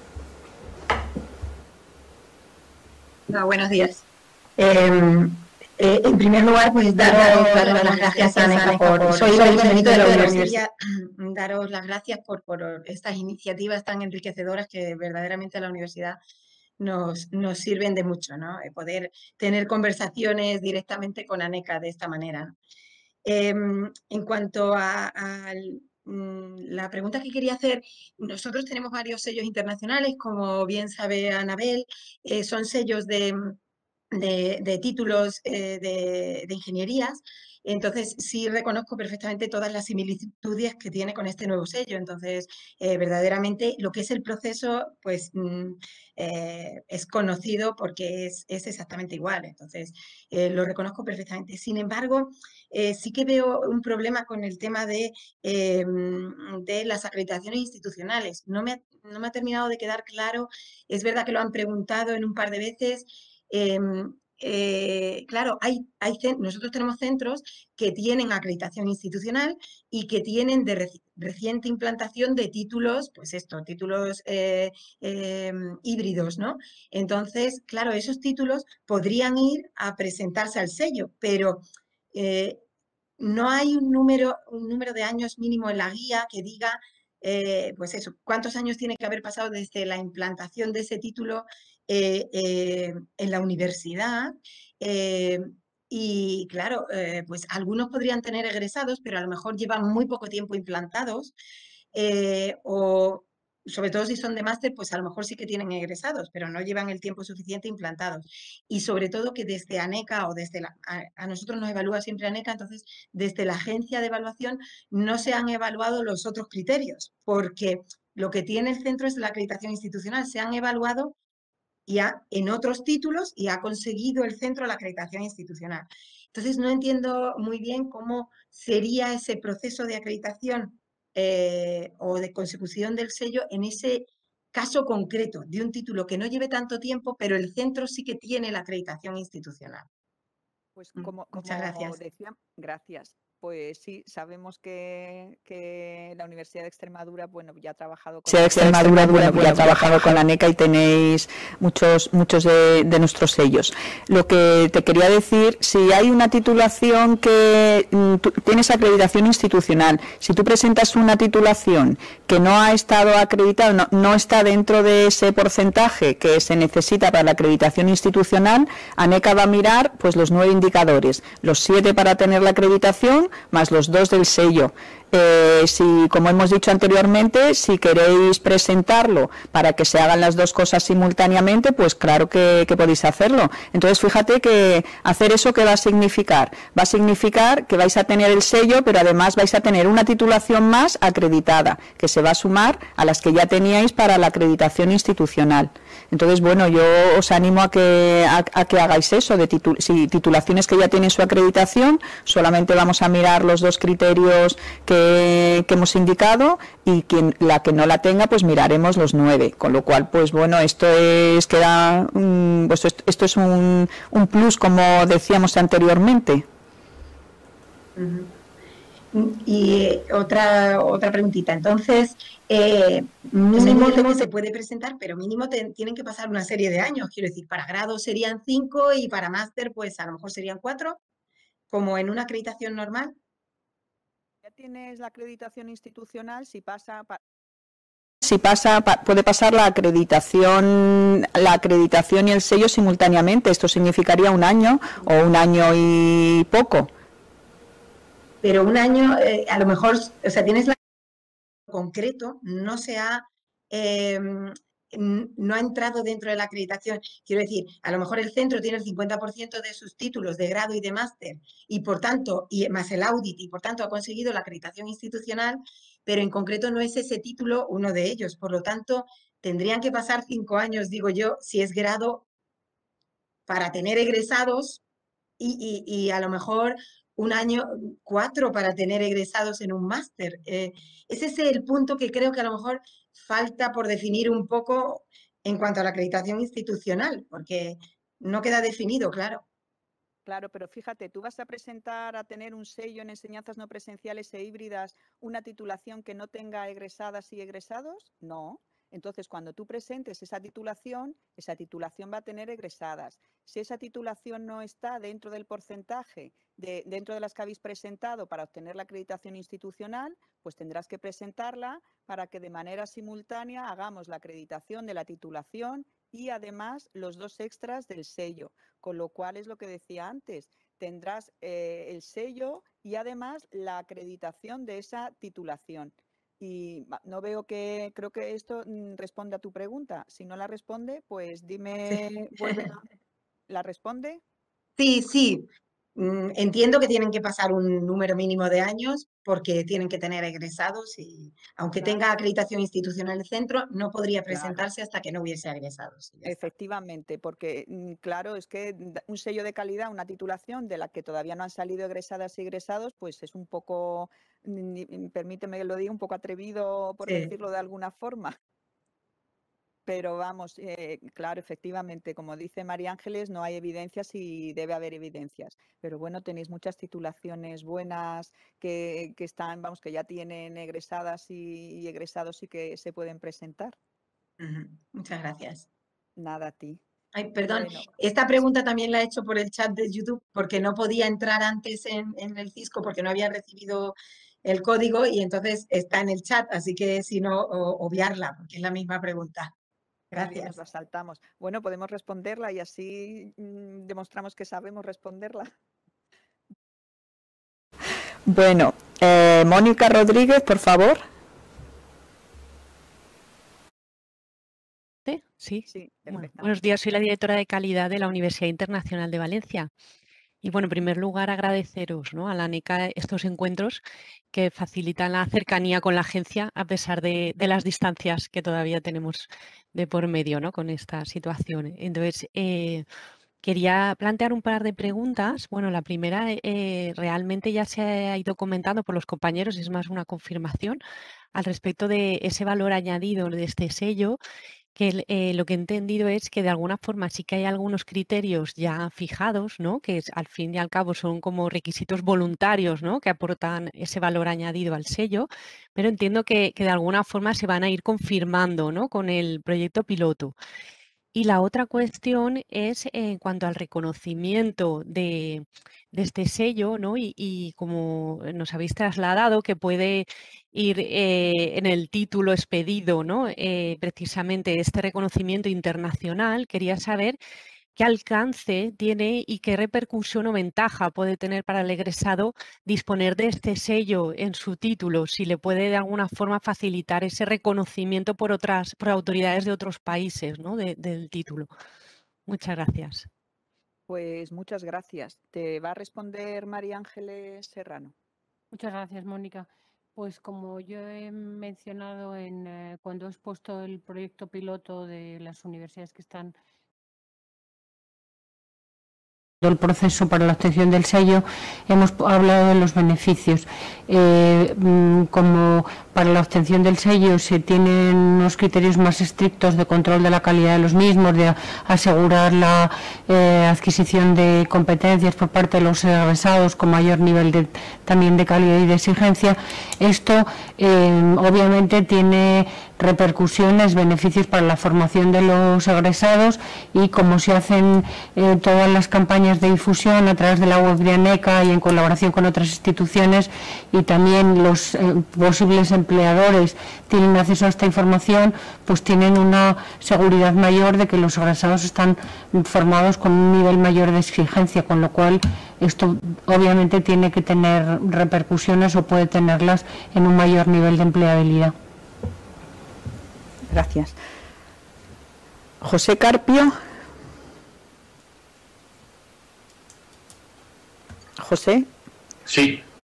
Hola, buenos días. Eh, eh, en primer lugar, pues daros, daros las gracias a ANECA por... Soy María José Benito de la Universidad. Daros las gracias por, por estas iniciativas tan enriquecedoras que verdaderamente a la universidad nos, nos sirven de mucho, ¿no? Poder tener conversaciones directamente con ANECA de esta manera. Eh, en cuanto a... al la pregunta que quería hacer, nosotros tenemos varios sellos internacionales, como bien sabe Anabel, eh, son sellos de, de, de títulos eh, de, de ingenierías. Entonces sí reconozco perfectamente todas las similitudes que tiene con este nuevo sello. Entonces eh, verdaderamente lo que es el proceso pues mm, eh, es conocido porque es, es exactamente igual. Entonces eh, lo reconozco perfectamente. Sin embargo, eh, sí que veo un problema con el tema de, eh, de las acreditaciones institucionales. No me, ha, no me ha terminado de quedar claro. Es verdad que lo han preguntado en un par de veces. Eh, Eh, claro, hay, hay, nosotros tenemos centros que tienen acreditación institucional y que tienen de reci reciente implantación de títulos, pues esto, títulos eh, eh, híbridos, ¿no? Entonces, claro, esos títulos podrían ir a presentarse al sello, pero eh, no hay un número, un número de años mínimo en la guía que diga, eh, pues eso, cuántos años tiene que haber pasado desde la implantación de ese título Eh, eh, en la universidad eh, y claro, eh, pues algunos podrían tener egresados, pero a lo mejor llevan muy poco tiempo implantados eh, o sobre todo si son de máster, pues a lo mejor sí que tienen egresados, pero no llevan el tiempo suficiente implantados. Y sobre todo que desde ANECA o desde la, a, a nosotros nos evalúa siempre ANECA, entonces desde la agencia de evaluación no se han evaluado los otros criterios, porque lo que tiene el centro es la acreditación institucional, se han evaluado y ha, en otros títulos y ha conseguido el centro la acreditación institucional. Entonces no entiendo muy bien cómo sería ese proceso de acreditación eh, o de consecución del sello en ese caso concreto de un título que no lleve tanto tiempo, pero el centro sí que tiene la acreditación institucional. Pues como, como Muchas gracias. Decía, gracias. Pues sí, sabemos que, que la Universidad de Extremadura, bueno, ya ha trabajado con... Sí, de Extremadura, bueno, ya ha trabajado con la ANECA y tenéis muchos, muchos de, de nuestros sellos. Lo que te quería decir, si hay una titulación que tú, tienes acreditación institucional, si tú presentas una titulación que no ha estado acreditada, no, no está dentro de ese porcentaje que se necesita para la acreditación institucional, ANECA va a mirar pues los nueve indicadores, los siete para tener la acreditación, más los dos del sello. Eh, si, como hemos dicho anteriormente, si queréis presentarlo para que se hagan las dos cosas simultáneamente, pues claro que, que podéis hacerlo. Entonces, fíjate que hacer eso, ¿qué va a significar? Va a significar que vais a tener el sello, pero además vais a tener una titulación más acreditada, que se va a sumar a las que ya teníais para la acreditación institucional. Entonces, bueno, yo os animo a que, a, a que hagáis eso, de titul si titulaciones que ya tienen su acreditación, solamente vamos a mirar los dos criterios que, que hemos indicado y quien la que no la tenga, pues miraremos los nueve. Con lo cual, pues bueno, esto es, queda, um, pues esto, esto es un, un plus, como decíamos anteriormente. Uh-huh. Y otra, otra preguntita. Entonces, eh, mínimo que se puede presentar, pero mínimo te, tienen que pasar una serie de años. Quiero decir, para grado serían cinco y para máster, pues a lo mejor serían cuatro, como en una acreditación normal. Ya tienes la acreditación institucional, si pasa... Si pasa, pa- puede pasar la acreditación, la acreditación y el sello simultáneamente. Esto significaría un año o un año y poco. Pero un año, eh, a lo mejor, o sea, tienes la concreto, no se ha, eh, no ha entrado dentro de la acreditación. Quiero decir, a lo mejor el centro tiene el cincuenta por ciento de sus títulos de grado y de máster y por tanto, y más el audit, y por tanto ha conseguido la acreditación institucional, pero en concreto no es ese título uno de ellos. Por lo tanto, tendrían que pasar cinco años, digo yo, si es grado para tener egresados y, y, y a lo mejor un año, cuatro para tener egresados en un máster. Eh, ese es el punto que creo que a lo mejor falta por definir un poco en cuanto a la acreditación institucional, porque no queda definido, claro. Claro, pero fíjate, tú vas a presentar a tener un sello en enseñanzas no presenciales e híbridas, una titulación que no tenga egresadas y egresados? No. Entonces, cuando tú presentes esa titulación, esa titulación va a tener egresadas. Si esa titulación no está dentro del porcentaje, de, dentro de las que habéis presentado para obtener la acreditación institucional, pues tendrás que presentarla para que de manera simultánea hagamos la acreditación de la titulación y además los dos extras del sello. Con lo cual es lo que decía antes, tendrás eh, el sello y además la acreditación de esa titulación. Y no veo que, creo que esto mm, responde a tu pregunta. Si no la responde, pues dime, Sí. vuelve a- ¿La responde? Sí, sí. Mm, Entiendo que tienen que pasar un número mínimo de años porque tienen que tener egresados y aunque Claro. tenga acreditación institucional el centro, no podría Claro. presentarse hasta que no hubiese egresados. y ya está. Efectivamente, porque mm, claro, es que da- un sello de calidad, una titulación de la que todavía no han salido egresadas y egresados, pues es un poco, mm, mm, permíteme que lo diga, un poco atrevido, por Sí. decirlo de alguna forma. Pero vamos, eh, claro, efectivamente, como dice María Ángeles, no hay evidencias y debe haber evidencias. Pero bueno, tenéis muchas titulaciones buenas que, que están, vamos, que ya tienen egresadas y, y egresados y que se pueden presentar. Ujú. Muchas gracias. Nada a ti. Ay, perdón, Bueno, esta pregunta también la he hecho por el chat de YouTube porque no podía entrar antes en, en el Cisco porque no había recibido el código y entonces está en el chat, así que si no, o- obviarla, porque es la misma pregunta. también nos Gracias. la saltamos. Bueno, podemos responderla y así mm, demostramos que sabemos responderla. Bueno, eh, Mónica Rodríguez, por favor. Sí. Sí, Bueno, perfectamente. buenos días, soy la directora de calidad de la Universidad Internacional de Valencia. Y bueno, en primer lugar, agradeceros, ¿no?, a la ANECA estos encuentros que facilitan la cercanía con la agencia a pesar de, de las distancias que todavía tenemos de por medio, ¿no?, con esta situación. Entonces, eh, quería plantear un par de preguntas. Bueno, la primera eh, realmente ya se ha ido comentando por los compañeros, es más una confirmación al respecto de ese valor añadido de este sello, que el- eh, lo que he entendido es que de alguna forma sí que hay algunos criterios ya fijados, ¿no?, que es- al fin y al cabo son como requisitos voluntarios, ¿no?, que aportan ese valor añadido al sello, pero entiendo que, que de alguna forma se van a ir confirmando, ¿no?, con el proyecto piloto. Y la otra cuestión es en cuanto al reconocimiento de, de este sello, ¿no? Y, y como nos habéis trasladado, que puede ir eh, en el título expedido, ¿no?, Eh, precisamente este reconocimiento internacional. Quería saber qué alcance tiene y qué repercusión o ventaja puede tener para el egresado disponer de este sello en su título, si le puede de alguna forma facilitar ese reconocimiento por otras, por autoridades de otros países, ¿no?, de- del título. Muchas gracias. Pues muchas gracias. Te va a responder María Ángeles Serrano. Muchas gracias, Mónica. Pues como yo he mencionado en, eh, cuando he expuesto el proyecto piloto de las universidades que están el proceso para la obtención del sello, hemos hablado de los beneficios. Eh, como para la obtención del sello se tienen unos criterios más estrictos de control de la calidad de los mismos, de asegurar la eh, adquisición de competencias por parte de los egresados con mayor nivel de, también de calidad y de exigencia. Esto eh, obviamente tiene repercusiones, beneficios para la formación de los egresados, y como se hacen eh, todas las campañas de difusión a través de la web de ANECA y en colaboración con otras instituciones, y también los eh, posibles empleadores tienen acceso a esta información, pues tienen una seguridad mayor de que los egresados están formados con un nivel mayor de exigencia, con lo cual esto obviamente tiene que tener repercusiones, o puede tenerlas, en un mayor nivel de empleabilidad. Gracias. José Carpio. José. Sí.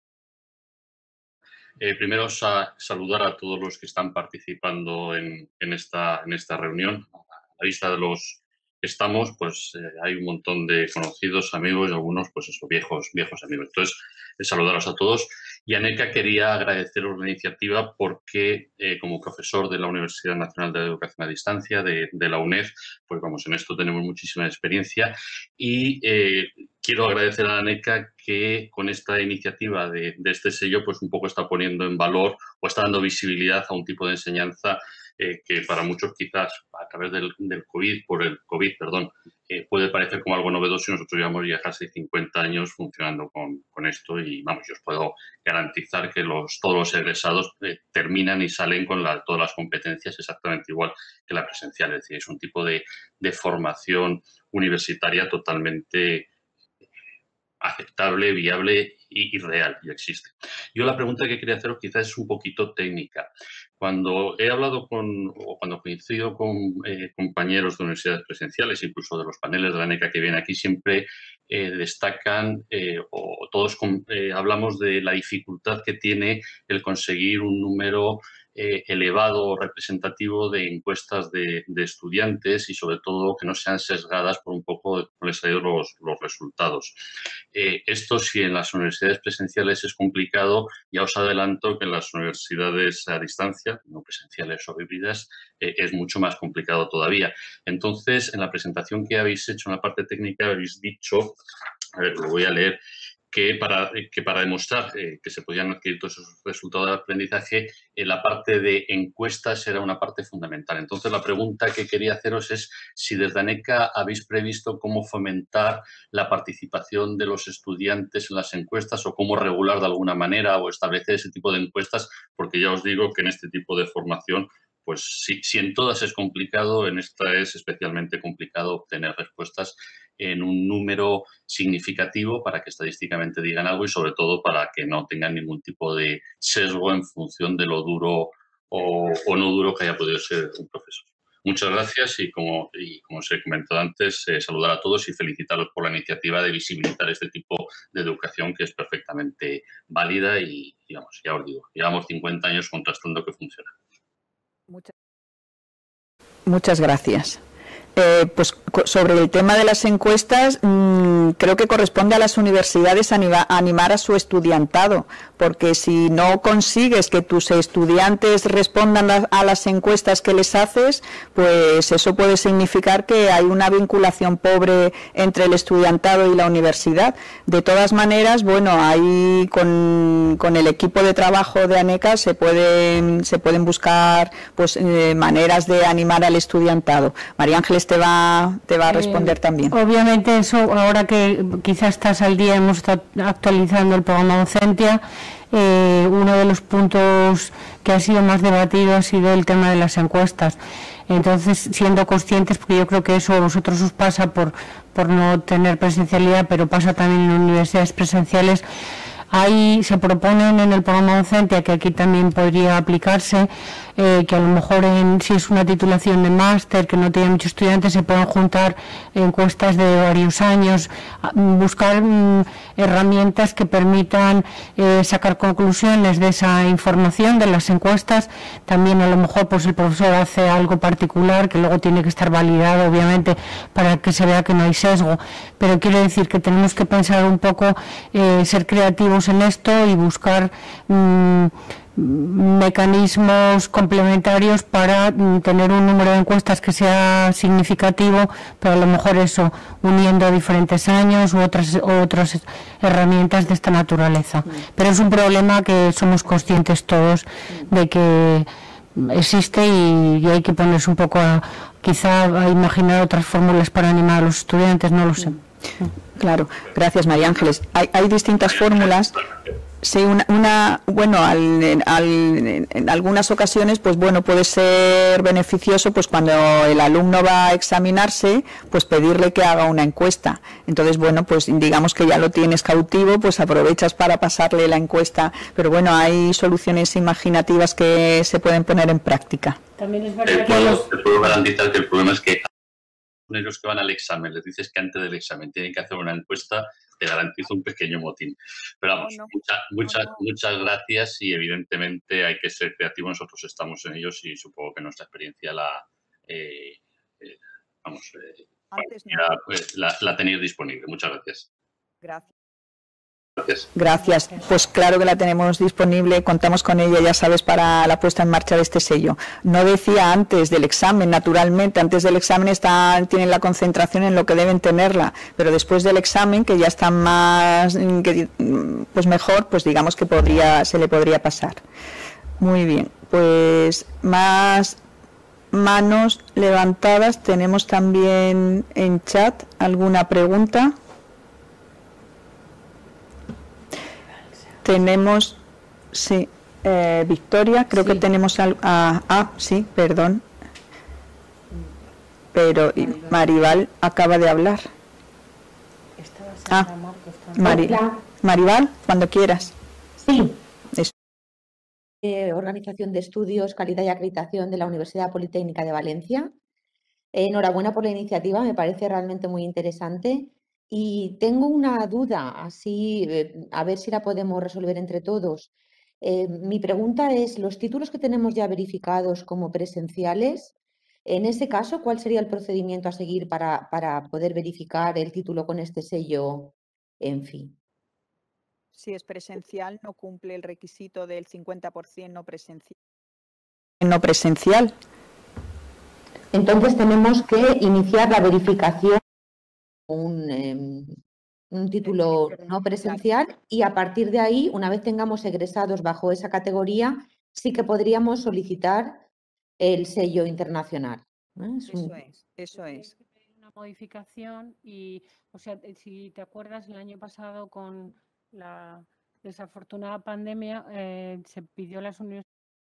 Eh, primero sa saludar a todos los que están participando en, en, esta, en esta reunión. A la vista de los que estamos, pues eh, hay un montón de conocidos, amigos, y algunos, pues eso, viejos, viejos amigos. Entonces, eh, saludaros a todos. Y ANECA quería agradeceros la iniciativa porque, eh, como profesor de la Universidad Nacional de Educación a Distancia, de, de la UNED, pues vamos, en esto tenemos muchísima experiencia, y eh, quiero agradecer a ANECA que con esta iniciativa de, de este sello, pues un poco está poniendo en valor o está dando visibilidad a un tipo de enseñanza eh, que para muchos quizás a través del, del COVID, por el COVID, perdón, eh, puede parecer como algo novedoso, y nosotros llevamos ya casi cincuenta años funcionando con, con esto, y vamos, yo os puedo garantizar que los, todos los egresados eh, terminan y salen con la, todas las competencias exactamente igual que la presencial. Es decir, es un tipo de, de formación universitaria totalmente aceptable, viable y, y real, y existe. Yo la pregunta que quería haceros quizás es un poquito técnica. Cuando he hablado con, o cuando coincido con eh, compañeros de universidades presenciales, incluso de los paneles de la ANECA que vienen aquí, siempre eh, destacan eh, o todos con, eh, hablamos de la dificultad que tiene el conseguir un número eh, elevado o representativo de encuestas de, de estudiantes, y sobre todo que no sean sesgadas por un poco cómo les han ido los, los resultados. Eh, esto, si en las universidades presenciales es complicado, ya os adelanto que en las universidades a distancia, no presenciales o híbridas, eh, es mucho más complicado todavía. Entonces, en la presentación que habéis hecho en la parte técnica habéis dicho, a ver, lo voy a leer, que para, que para demostrar eh, que se podían adquirir todos esos resultados de aprendizaje, eh, la parte de encuestas era una parte fundamental. Entonces, la pregunta que quería haceros es si desde ANECA habéis previsto cómo fomentar la participación de los estudiantes en las encuestas, o cómo regular de alguna manera o establecer ese tipo de encuestas, porque ya os digo que en este tipo de formación, pues si, si en todas es complicado, en esta es especialmente complicado obtener respuestas en un número significativo para que estadísticamente digan algo, y sobre todo para que no tengan ningún tipo de sesgo en función de lo duro o, o no duro que haya podido ser un profesor. Muchas gracias, y como, y como os he comentado antes, eh, saludar a todos y felicitaros por la iniciativa de visibilizar este tipo de educación, que es perfectamente válida, y, digamos, ya os digo, llevamos cincuenta años contrastando que funciona. Muchas gracias. Eh, pues sobre el tema de las encuestas, mmm, creo que corresponde a las universidades anima, animar a su estudiantado, porque si no consigues que tus estudiantes respondan a, a las encuestas que les haces, pues eso puede significar que hay una vinculación pobre entre el estudiantado y la universidad. De todas maneras, bueno, ahí con, con el equipo de trabajo de ANECA se pueden, se pueden buscar pues eh, maneras de animar al estudiantado. María Ángeles te va, te va a responder eh, también. Obviamente eso, ahora que quizás estás al día, hemos estado actualizando el programa Docentia, eh, uno de los puntos que ha sido más debatido ha sido el tema de las encuestas. Entonces, siendo conscientes, porque yo creo que eso a vosotros os pasa por, por no tener presencialidad, pero pasa también en universidades presenciales, ahí se proponen en el programa Docentia, que aquí también podría aplicarse, eh, que a lo mejor en, si es una titulación de máster que no tiene muchos estudiantes, se pueden juntar encuestas de varios años, buscar mm, herramientas que permitan eh, sacar conclusiones de esa información, de las encuestas. También a lo mejor pues el profesor hace algo particular que luego tiene que estar validado, obviamente, para que se vea que no hay sesgo, pero quiero decir que tenemos que pensar un poco, eh, ser creativos en esto y buscar mmm, mecanismos complementarios para mm, tener un número de encuestas que sea significativo, pero a lo mejor eso, uniendo diferentes años u otras, u otras herramientas de esta naturaleza. Mm. Pero es un problema que somos conscientes todos de que existe y, y hay que ponerse un poco a, quizá a imaginar otras fórmulas para animar a los estudiantes, no lo sé. Claro, gracias María Ángeles. Hay, hay distintas fórmulas. Sí, una, una bueno, al, al, en algunas ocasiones, pues bueno, puede ser beneficioso, pues cuando el alumno va a examinarse, pues pedirle que haga una encuesta. Entonces, bueno, pues digamos que ya lo tienes cautivo, pues aprovechas para pasarle la encuesta. Pero bueno, hay soluciones imaginativas que se pueden poner en práctica. También es Te verdad que puedo, los... te puedo garantizar que el problema es que a los que van al examen les dices que antes del examen tienen que hacer una encuesta, te garantizo un pequeño motín. Pero vamos, no, no. muchas mucha, no, no. muchas gracias y evidentemente hay que ser creativos, nosotros estamos en ellos y supongo que nuestra experiencia la, eh, eh, vamos, eh, Antes no. ya, pues, la, la tenéis disponible. Muchas gracias. Gracias. Gracias. Gracias. Pues claro que la tenemos disponible, contamos con ella, ya sabes, para la puesta en marcha de este sello. No decía antes del examen, naturalmente, antes del examen están, tienen la concentración en lo que deben tenerla, pero después del examen, que ya están más, que, pues mejor, pues digamos que podría, se le podría pasar. Muy bien, pues más manos levantadas, tenemos también en chat alguna pregunta. Tenemos, sí, eh, Victoria, creo sí. que tenemos al, ah, ah, sí, perdón, pero Maribal, Maribal acaba de hablar. Ah, Mari, Maribal, cuando quieras. Sí. Es. Eh, Organización de Estudios, Calidad y Acreditación de la Universidad Politécnica de Valencia. Eh, enhorabuena por la iniciativa, me parece realmente muy interesante. Y tengo una duda, así eh, a ver si la podemos resolver entre todos. Eh, mi pregunta es, los títulos que tenemos ya verificados como presenciales, en ese caso, ¿cuál sería el procedimiento a seguir para, para poder verificar el título con este sello ENFI? Si es presencial, no cumple el requisito del cincuenta por ciento no presencial. No presencial. Entonces tenemos que iniciar la verificación. Un, eh, un título no presencial y a partir de ahí, una vez tengamos egresados bajo esa categoría, sí que podríamos solicitar el sello internacional. ¿eh? Es Eso un... es, eso es. Una modificación y, o sea, si te acuerdas, el año pasado con la desafortunada pandemia eh, se pidió a las universidades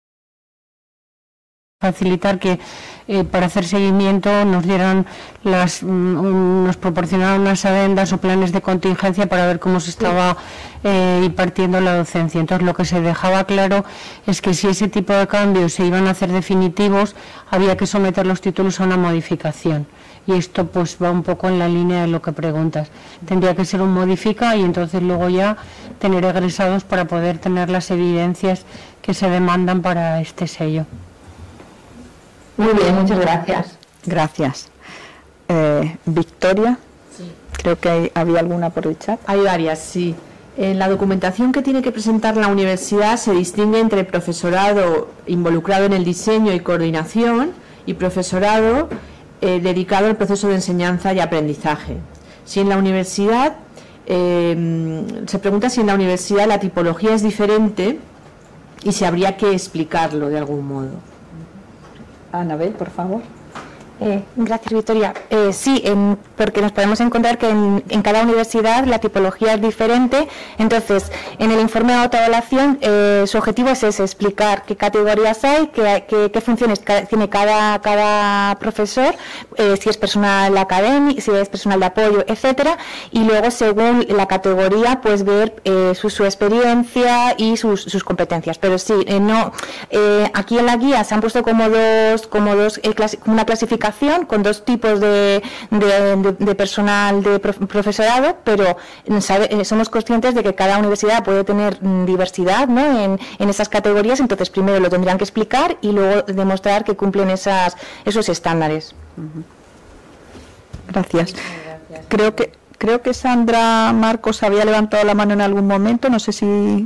facilitar que eh, para hacer seguimiento nos dieran las mm, nos proporcionaran unas adendas o planes de contingencia para ver cómo se estaba eh, impartiendo la docencia. Entonces lo que se dejaba claro es que si ese tipo de cambios se iban a hacer definitivos había que someter los títulos a una modificación y esto pues va un poco en la línea de lo que preguntas. Tendría que ser un modifica y entonces luego ya tener egresados para poder tener las evidencias que se demandan para este sello. Muy bien, muchas gracias. Gracias. Eh, Victoria, sí. Creo que hay, había alguna por el chat. Hay varias, sí. En la documentación que tiene que presentar la universidad se distingue entre profesorado involucrado en el diseño y coordinación y profesorado eh, dedicado al proceso de enseñanza y aprendizaje. Si en la universidad, eh, se pregunta si en la universidad la tipología es diferente y si habría que explicarlo de algún modo. Anabel, por favor. Eh, gracias, Victoria. Eh, sí, en, porque nos podemos encontrar que en, en cada universidad la tipología es diferente. Entonces, en el informe de autoevaluación, eh, su objetivo es ese, explicar qué categorías hay, qué, qué, qué funciones ca- tiene cada, cada profesor, eh, si es personal académico, si es personal de apoyo, etcétera. Y luego, según la categoría, pues ver eh, su, su experiencia y sus, sus competencias. Pero sí, eh, no, eh, aquí en la guía se han puesto como dos, como dos, eh, clasi- como una clasificación con dos tipos de, de, de, de personal de prof, profesorado, pero sabe, somos conscientes de que cada universidad puede tener diversidad, ¿no?, en, en esas categorías. Entonces primero lo tendrían que explicar y luego demostrar que cumplen esas, esos estándares. Uh-huh. Gracias. Gracias. Creo que creo que Sandra Marcos había levantado la mano en algún momento, no sé si...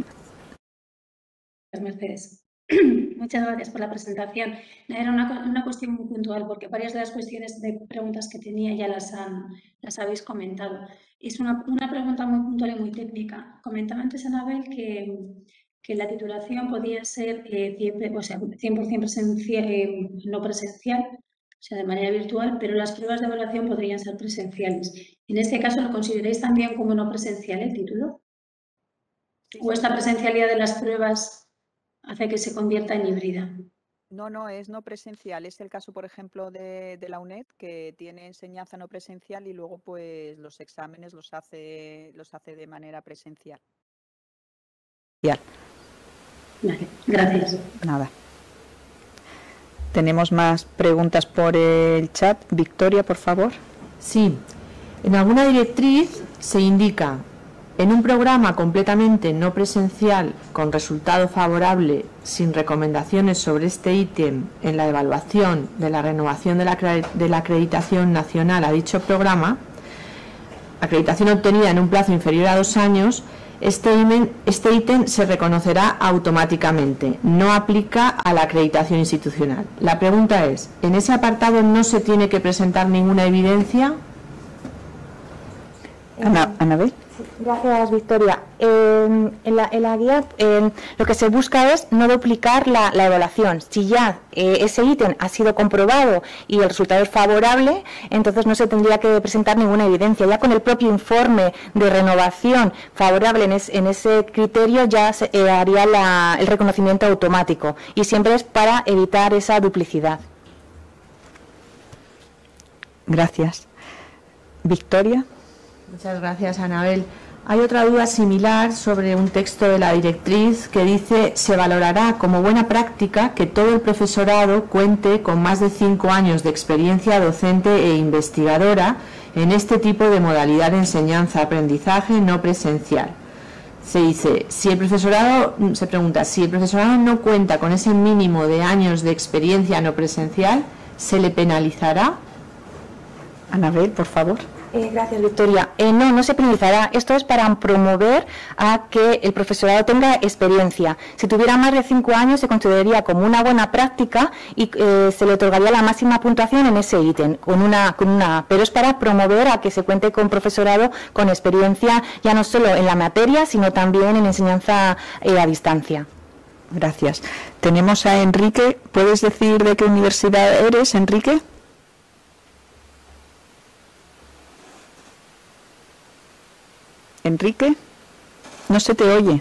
Mercedes. Muchas gracias por la presentación. Era una, una cuestión muy puntual, porque varias de las cuestiones de preguntas que tenía ya las, han, las habéis comentado. Es una, una pregunta muy puntual y muy técnica. Comentaba antes Anabel que, que la titulación podía ser eh, cien, o sea, cien por cien presencial, eh, no presencial, o sea, de manera virtual, pero las pruebas de evaluación podrían ser presenciales. En este caso, ¿lo consideráis también como no presencial el título? ¿O esta presencialidad de las pruebas hace que se convierta en híbrida? No, no, es no presencial. Es el caso, por ejemplo, de, de la UNED, que tiene enseñanza no presencial y luego pues los exámenes los hace, los hace de manera presencial. Ya. Vale, gracias. Nada. Tenemos más preguntas por el chat. Victoria, por favor. Sí. En alguna directriz se indica: en un programa completamente no presencial con resultado favorable, sin recomendaciones sobre este ítem en la evaluación de la renovación de la, de la acreditación nacional a dicho programa, acreditación obtenida en un plazo inferior a dos años, este ítem, este ítem se reconocerá automáticamente, no aplica a la acreditación institucional. La pregunta es, ¿en ese apartado no se tiene que presentar ninguna evidencia? Ana, Anabel. Gracias, Victoria. Eh, en, la, en la guía eh, lo que se busca es no duplicar la, la evaluación. Si ya eh, ese ítem ha sido comprobado y el resultado es favorable, entonces no se tendría que presentar ninguna evidencia. Ya con el propio informe de renovación favorable en, es, en ese criterio ya se eh, haría la, el reconocimiento automático, y siempre es para evitar esa duplicidad. Gracias. Victoria. Muchas gracias, Anabel. Hay otra duda similar sobre un texto de la directriz que dice: se valorará como buena práctica que todo el profesorado cuente con más de cinco años de experiencia docente e investigadora en este tipo de modalidad de enseñanza-aprendizaje no presencial. Se dice, si el profesorado, se pregunta, si el profesorado no cuenta con ese mínimo de años de experiencia no presencial, ¿se le penalizará? Anabel, por favor. Eh, gracias, Victoria. Eh, no, no se penalizará. Esto es para promover a que el profesorado tenga experiencia. Si tuviera más de cinco años, se consideraría como una buena práctica y eh, se le otorgaría la máxima puntuación en ese ítem, con una, con una. Pero es para promover a que se cuente con profesorado con experiencia, ya no solo en la materia, sino también en enseñanza eh, a distancia. Gracias. Tenemos a Enrique. ¿Puedes decir de qué universidad eres, Enrique? Enrique, no se te oye.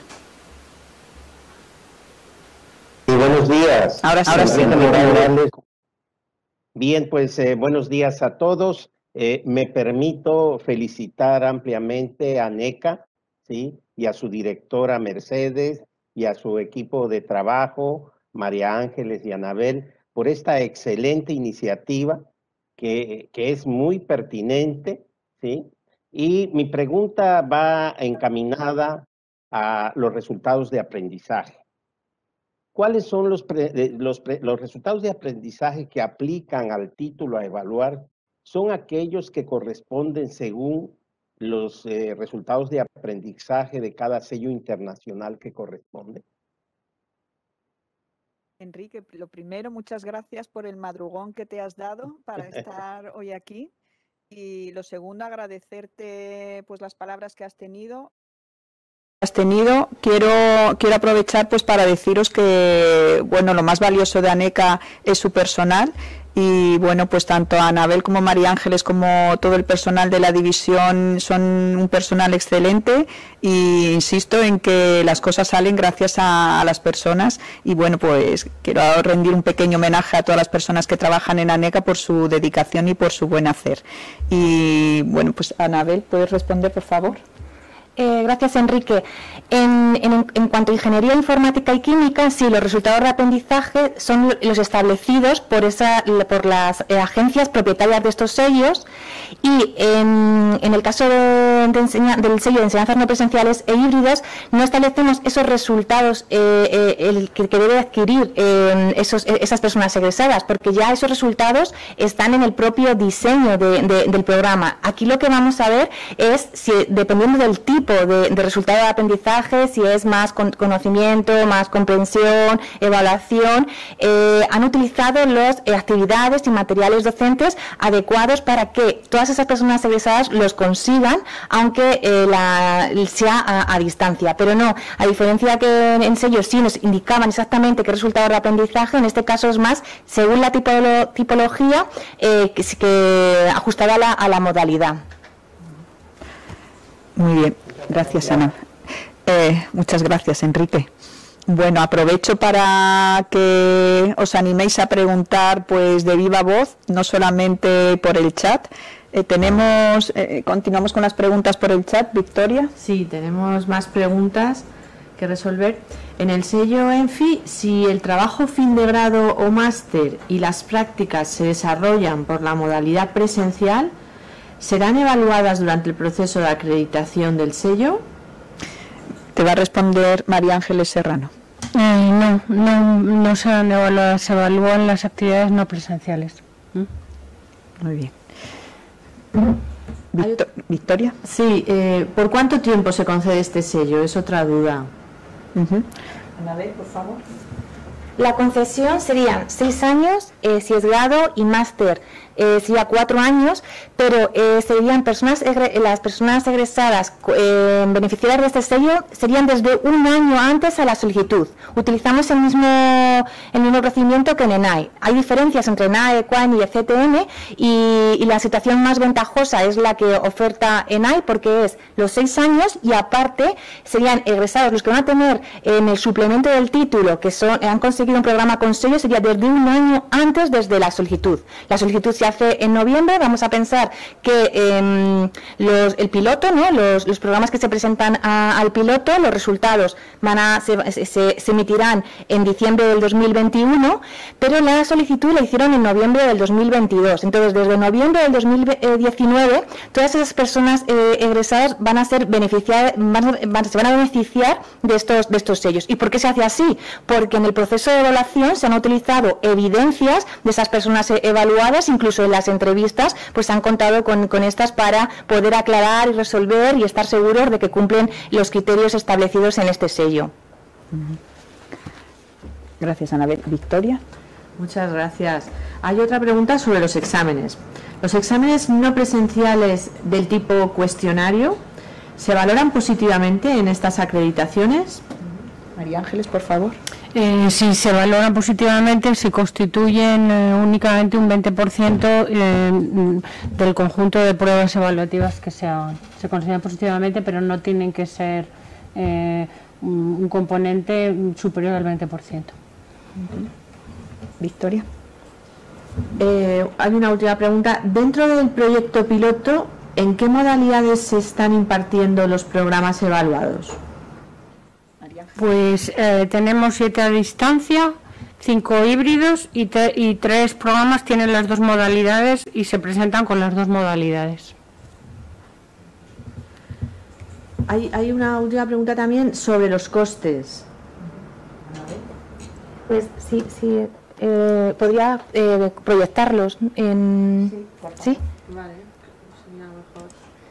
Sí, buenos días. Ahora sí. Ahora sí. Bien, Bien, pues eh, buenos días a todos. Eh, me permito felicitar ampliamente a ANECA, ¿sí?, y a su directora Mercedes y a su equipo de trabajo, María Ángeles y Anabel, por esta excelente iniciativa que, que es muy pertinente, ¿sí? Y mi pregunta va encaminada a los resultados de aprendizaje. ¿Cuáles son los, pre, los, pre, los resultados de aprendizaje que aplican al título a evaluar? Son aquellos que corresponden según los eh, resultados de aprendizaje de cada sello internacional que corresponde. Enrique, lo primero, muchas gracias por el madrugón que te has dado para estar hoy aquí. Y lo segundo, agradecerte pues las palabras que has tenido. Has tenido, quiero, quiero aprovechar pues para deciros que bueno, lo más valioso de ANECA es su personal. y bueno, pues tanto Anabel como María Ángeles como todo el personal de la división son un personal excelente, y insisto en que las cosas salen gracias a, a las personas, y bueno, pues quiero rendir un pequeño homenaje a todas las personas que trabajan en ANECA por su dedicación y por su buen hacer. Y bueno, pues Anabel, ¿puedes responder, por favor? Eh, gracias, Enrique. En, en, en cuanto a ingeniería informática y química, sí, los resultados de aprendizaje son los establecidos por, esa, por las eh, agencias propietarias de estos sellos, y en, en el caso de, de enseña, del sello de enseñanzas no presenciales e híbridas, no establecemos esos resultados eh, eh, el que, que debe adquirir eh, esos, esas personas egresadas, porque ya esos resultados están en el propio diseño de, de, del programa. Aquí lo que vamos a ver es, si dependiendo del tipo De, de resultado de aprendizaje, si es más con, conocimiento, más comprensión, evaluación, eh, han utilizado las eh, actividades y materiales docentes adecuados para que todas esas personas egresadas los consigan, aunque eh, la, sea a, a distancia. Pero no, a diferencia que en sellos sí nos indicaban exactamente qué resultado de aprendizaje, en este caso es más según la tipolo, tipología eh, que, que ajustada a la, a la modalidad. Muy bien. Gracias, Ana. Eh, muchas gracias, Enrique. Bueno, aprovecho para que os animéis a preguntar pues de viva voz, no solamente por el chat. Eh, tenemos, eh, continuamos con las preguntas por el chat, Victoria. Sí, tenemos más preguntas que resolver. En el sello ENFI, si el trabajo fin de grado o máster y las prácticas se desarrollan por la modalidad presencial, ¿serán evaluadas durante el proceso de acreditación del sello? Te va a responder María Ángeles Serrano. Eh, no, no, no serán evaluadas, se evalúan las actividades no presenciales. ¿Mm? Muy bien. Victor, ¿Victoria? Sí, eh, ¿por cuánto tiempo se concede este sello? Es otra duda. Uh-huh. Anabel, por favor. La concesión serían seis años eh, si es grado, y máster eh, sería cuatro años, pero eh, serían personas las personas egresadas eh, beneficiarias de este sello serían desde un año antes a la solicitud. Utilizamos el mismo el mismo procedimiento que en ENAE. Hay diferencias entre ENAE, EQUAN y E C T M, y, y la situación más ventajosa es la que oferta ENAE, porque es los seis años, y aparte serían egresados los que van a tener en el suplemento del título, que son han conseguido un programa con sello, sería desde un año antes desde la solicitud. La solicitud se hace en noviembre. Vamos a pensar que eh, los, el piloto, ¿no? los, los programas que se presentan a, al piloto, los resultados van a, se, se, se emitirán en diciembre del dos mil veintiuno, pero la solicitud la hicieron en noviembre del dos mil veintidós. Entonces, desde noviembre del dos mil diecinueve, todas esas personas eh, egresadas van a ser beneficiadas, van, van, se van a beneficiar de estos, de estos sellos. ¿Y por qué se hace así? Porque en el proceso de evaluación se han utilizado evidencias de esas personas evaluadas, incluso en las entrevistas pues han contado con, con estas para poder aclarar y resolver y estar seguros de que cumplen los criterios establecidos en este sello. Gracias, Anabel. Victoria. Muchas gracias. Hay otra pregunta sobre los exámenes. ¿Los exámenes no presenciales del tipo cuestionario se valoran positivamente en estas acreditaciones? María Ángeles, por favor. Eh, si se valoran positivamente, si constituyen eh, únicamente un veinte por ciento eh, del conjunto de pruebas evaluativas que se hagan. Se consideran positivamente, pero no tienen que ser eh, un componente superior al veinte por ciento. Uh-huh. Victoria. Eh, hay una última pregunta. Dentro del proyecto piloto, ¿en qué modalidades se están impartiendo los programas evaluados? Pues eh, tenemos siete a distancia, cinco híbridos y, te, y tres programas tienen las dos modalidades y se presentan con las dos modalidades. Hay, hay una última pregunta también sobre los costes. Pues sí, sí, eh, podría eh, proyectarlos en... Sí, por favor. ¿Sí? Vale, sería mejor.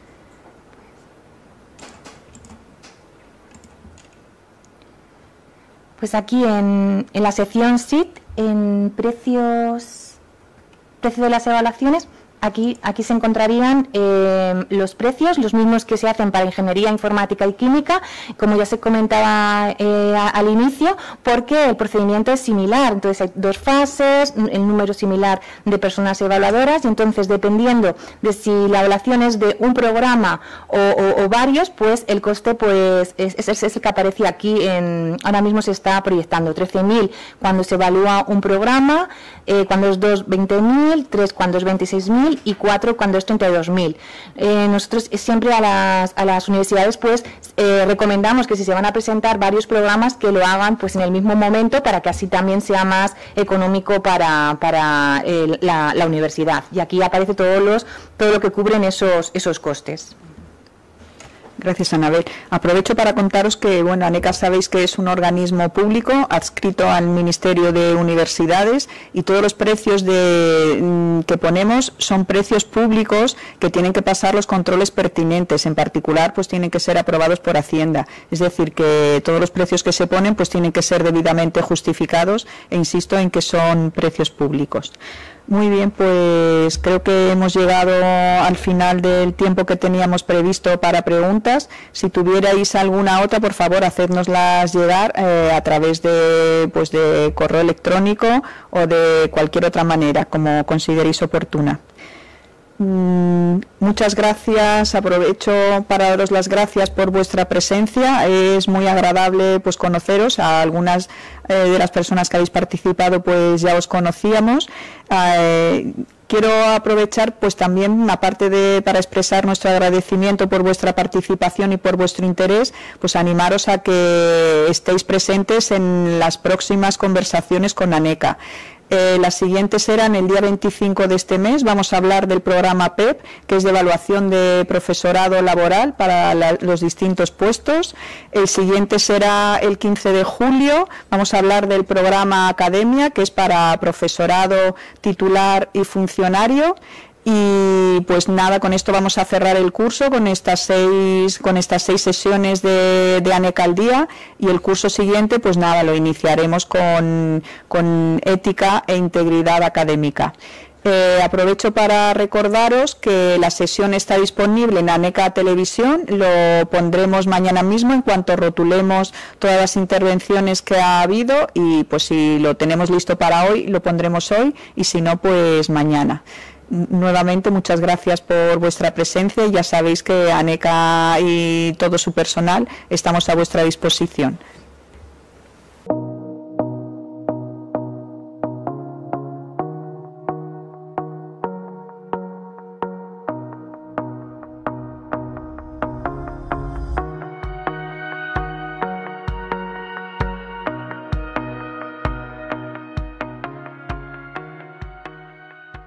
Pues aquí en, en la sección S I T, en precios, precio de las evaluaciones, Aquí, aquí se encontrarían eh, los precios, los mismos que se hacen para ingeniería informática y química, como ya se comentaba eh, a, al inicio, porque el procedimiento es similar. Entonces hay dos fases, el número similar de personas evaluadoras, y entonces dependiendo de si la evaluación es de un programa o, o, o varios, pues el coste pues es, es, es el que aparece aquí, en, ahora mismo se está proyectando, trece mil cuando se evalúa un programa, eh, cuando es dos, veinte mil, tres cuando es veintiséis mil y cuatro cuando es treinta y dos mil. Eh, nosotros siempre a las, a las universidades pues eh, recomendamos que si se van a presentar varios programas que lo hagan pues en el mismo momento, para que así también sea más económico para, para eh, la, la universidad. Y aquí aparece todos los, todo lo que cubren esos, esos costes. Gracias, Anabel. Aprovecho para contaros que, bueno, ANECA sabéis que es un organismo público adscrito al Ministerio de Universidades, y todos los precios de, que ponemos son precios públicos que tienen que pasar los controles pertinentes. En particular, pues tienen que ser aprobados por Hacienda. Es decir, que todos los precios que se ponen pues tienen que ser debidamente justificados, e insisto en que son precios públicos. Muy bien, pues creo que hemos llegado al final del tiempo que teníamos previsto para preguntas. Si tuvierais alguna otra, por favor, hacednoslas llegar eh, a través de, pues de correo electrónico o de cualquier otra manera, como consideréis oportuna. Mm, muchas gracias. Aprovecho para daros las gracias por vuestra presencia. Es muy agradable pues conoceros. A algunas eh, de las personas que habéis participado pues ya os conocíamos. Eh, quiero aprovechar pues también, aparte de para expresar nuestro agradecimiento por vuestra participación y por vuestro interés, pues animaros a que estéis presentes en las próximas conversaciones con ANECA. Eh, las siguientes serán el día veinticinco de este mes. Vamos a hablar del programa P E P, que es de evaluación de profesorado laboral para la, los distintos puestos. El siguiente será el quince de julio. Vamos a hablar del programa Academia, que es para profesorado titular y funcionario. Y pues nada, con esto vamos a cerrar el curso, con estas seis, con estas seis sesiones de, de ANECA al día, y el curso siguiente pues nada, lo iniciaremos con, con ética e integridad académica. Eh, aprovecho para recordaros que la sesión está disponible en ANECA Televisión. Lo pondremos mañana mismo en cuanto rotulemos todas las intervenciones que ha habido, y pues si lo tenemos listo para hoy, lo pondremos hoy, y si no, pues mañana. Nuevamente, muchas gracias por vuestra presencia, y ya sabéis que ANECA y todo su personal estamos a vuestra disposición.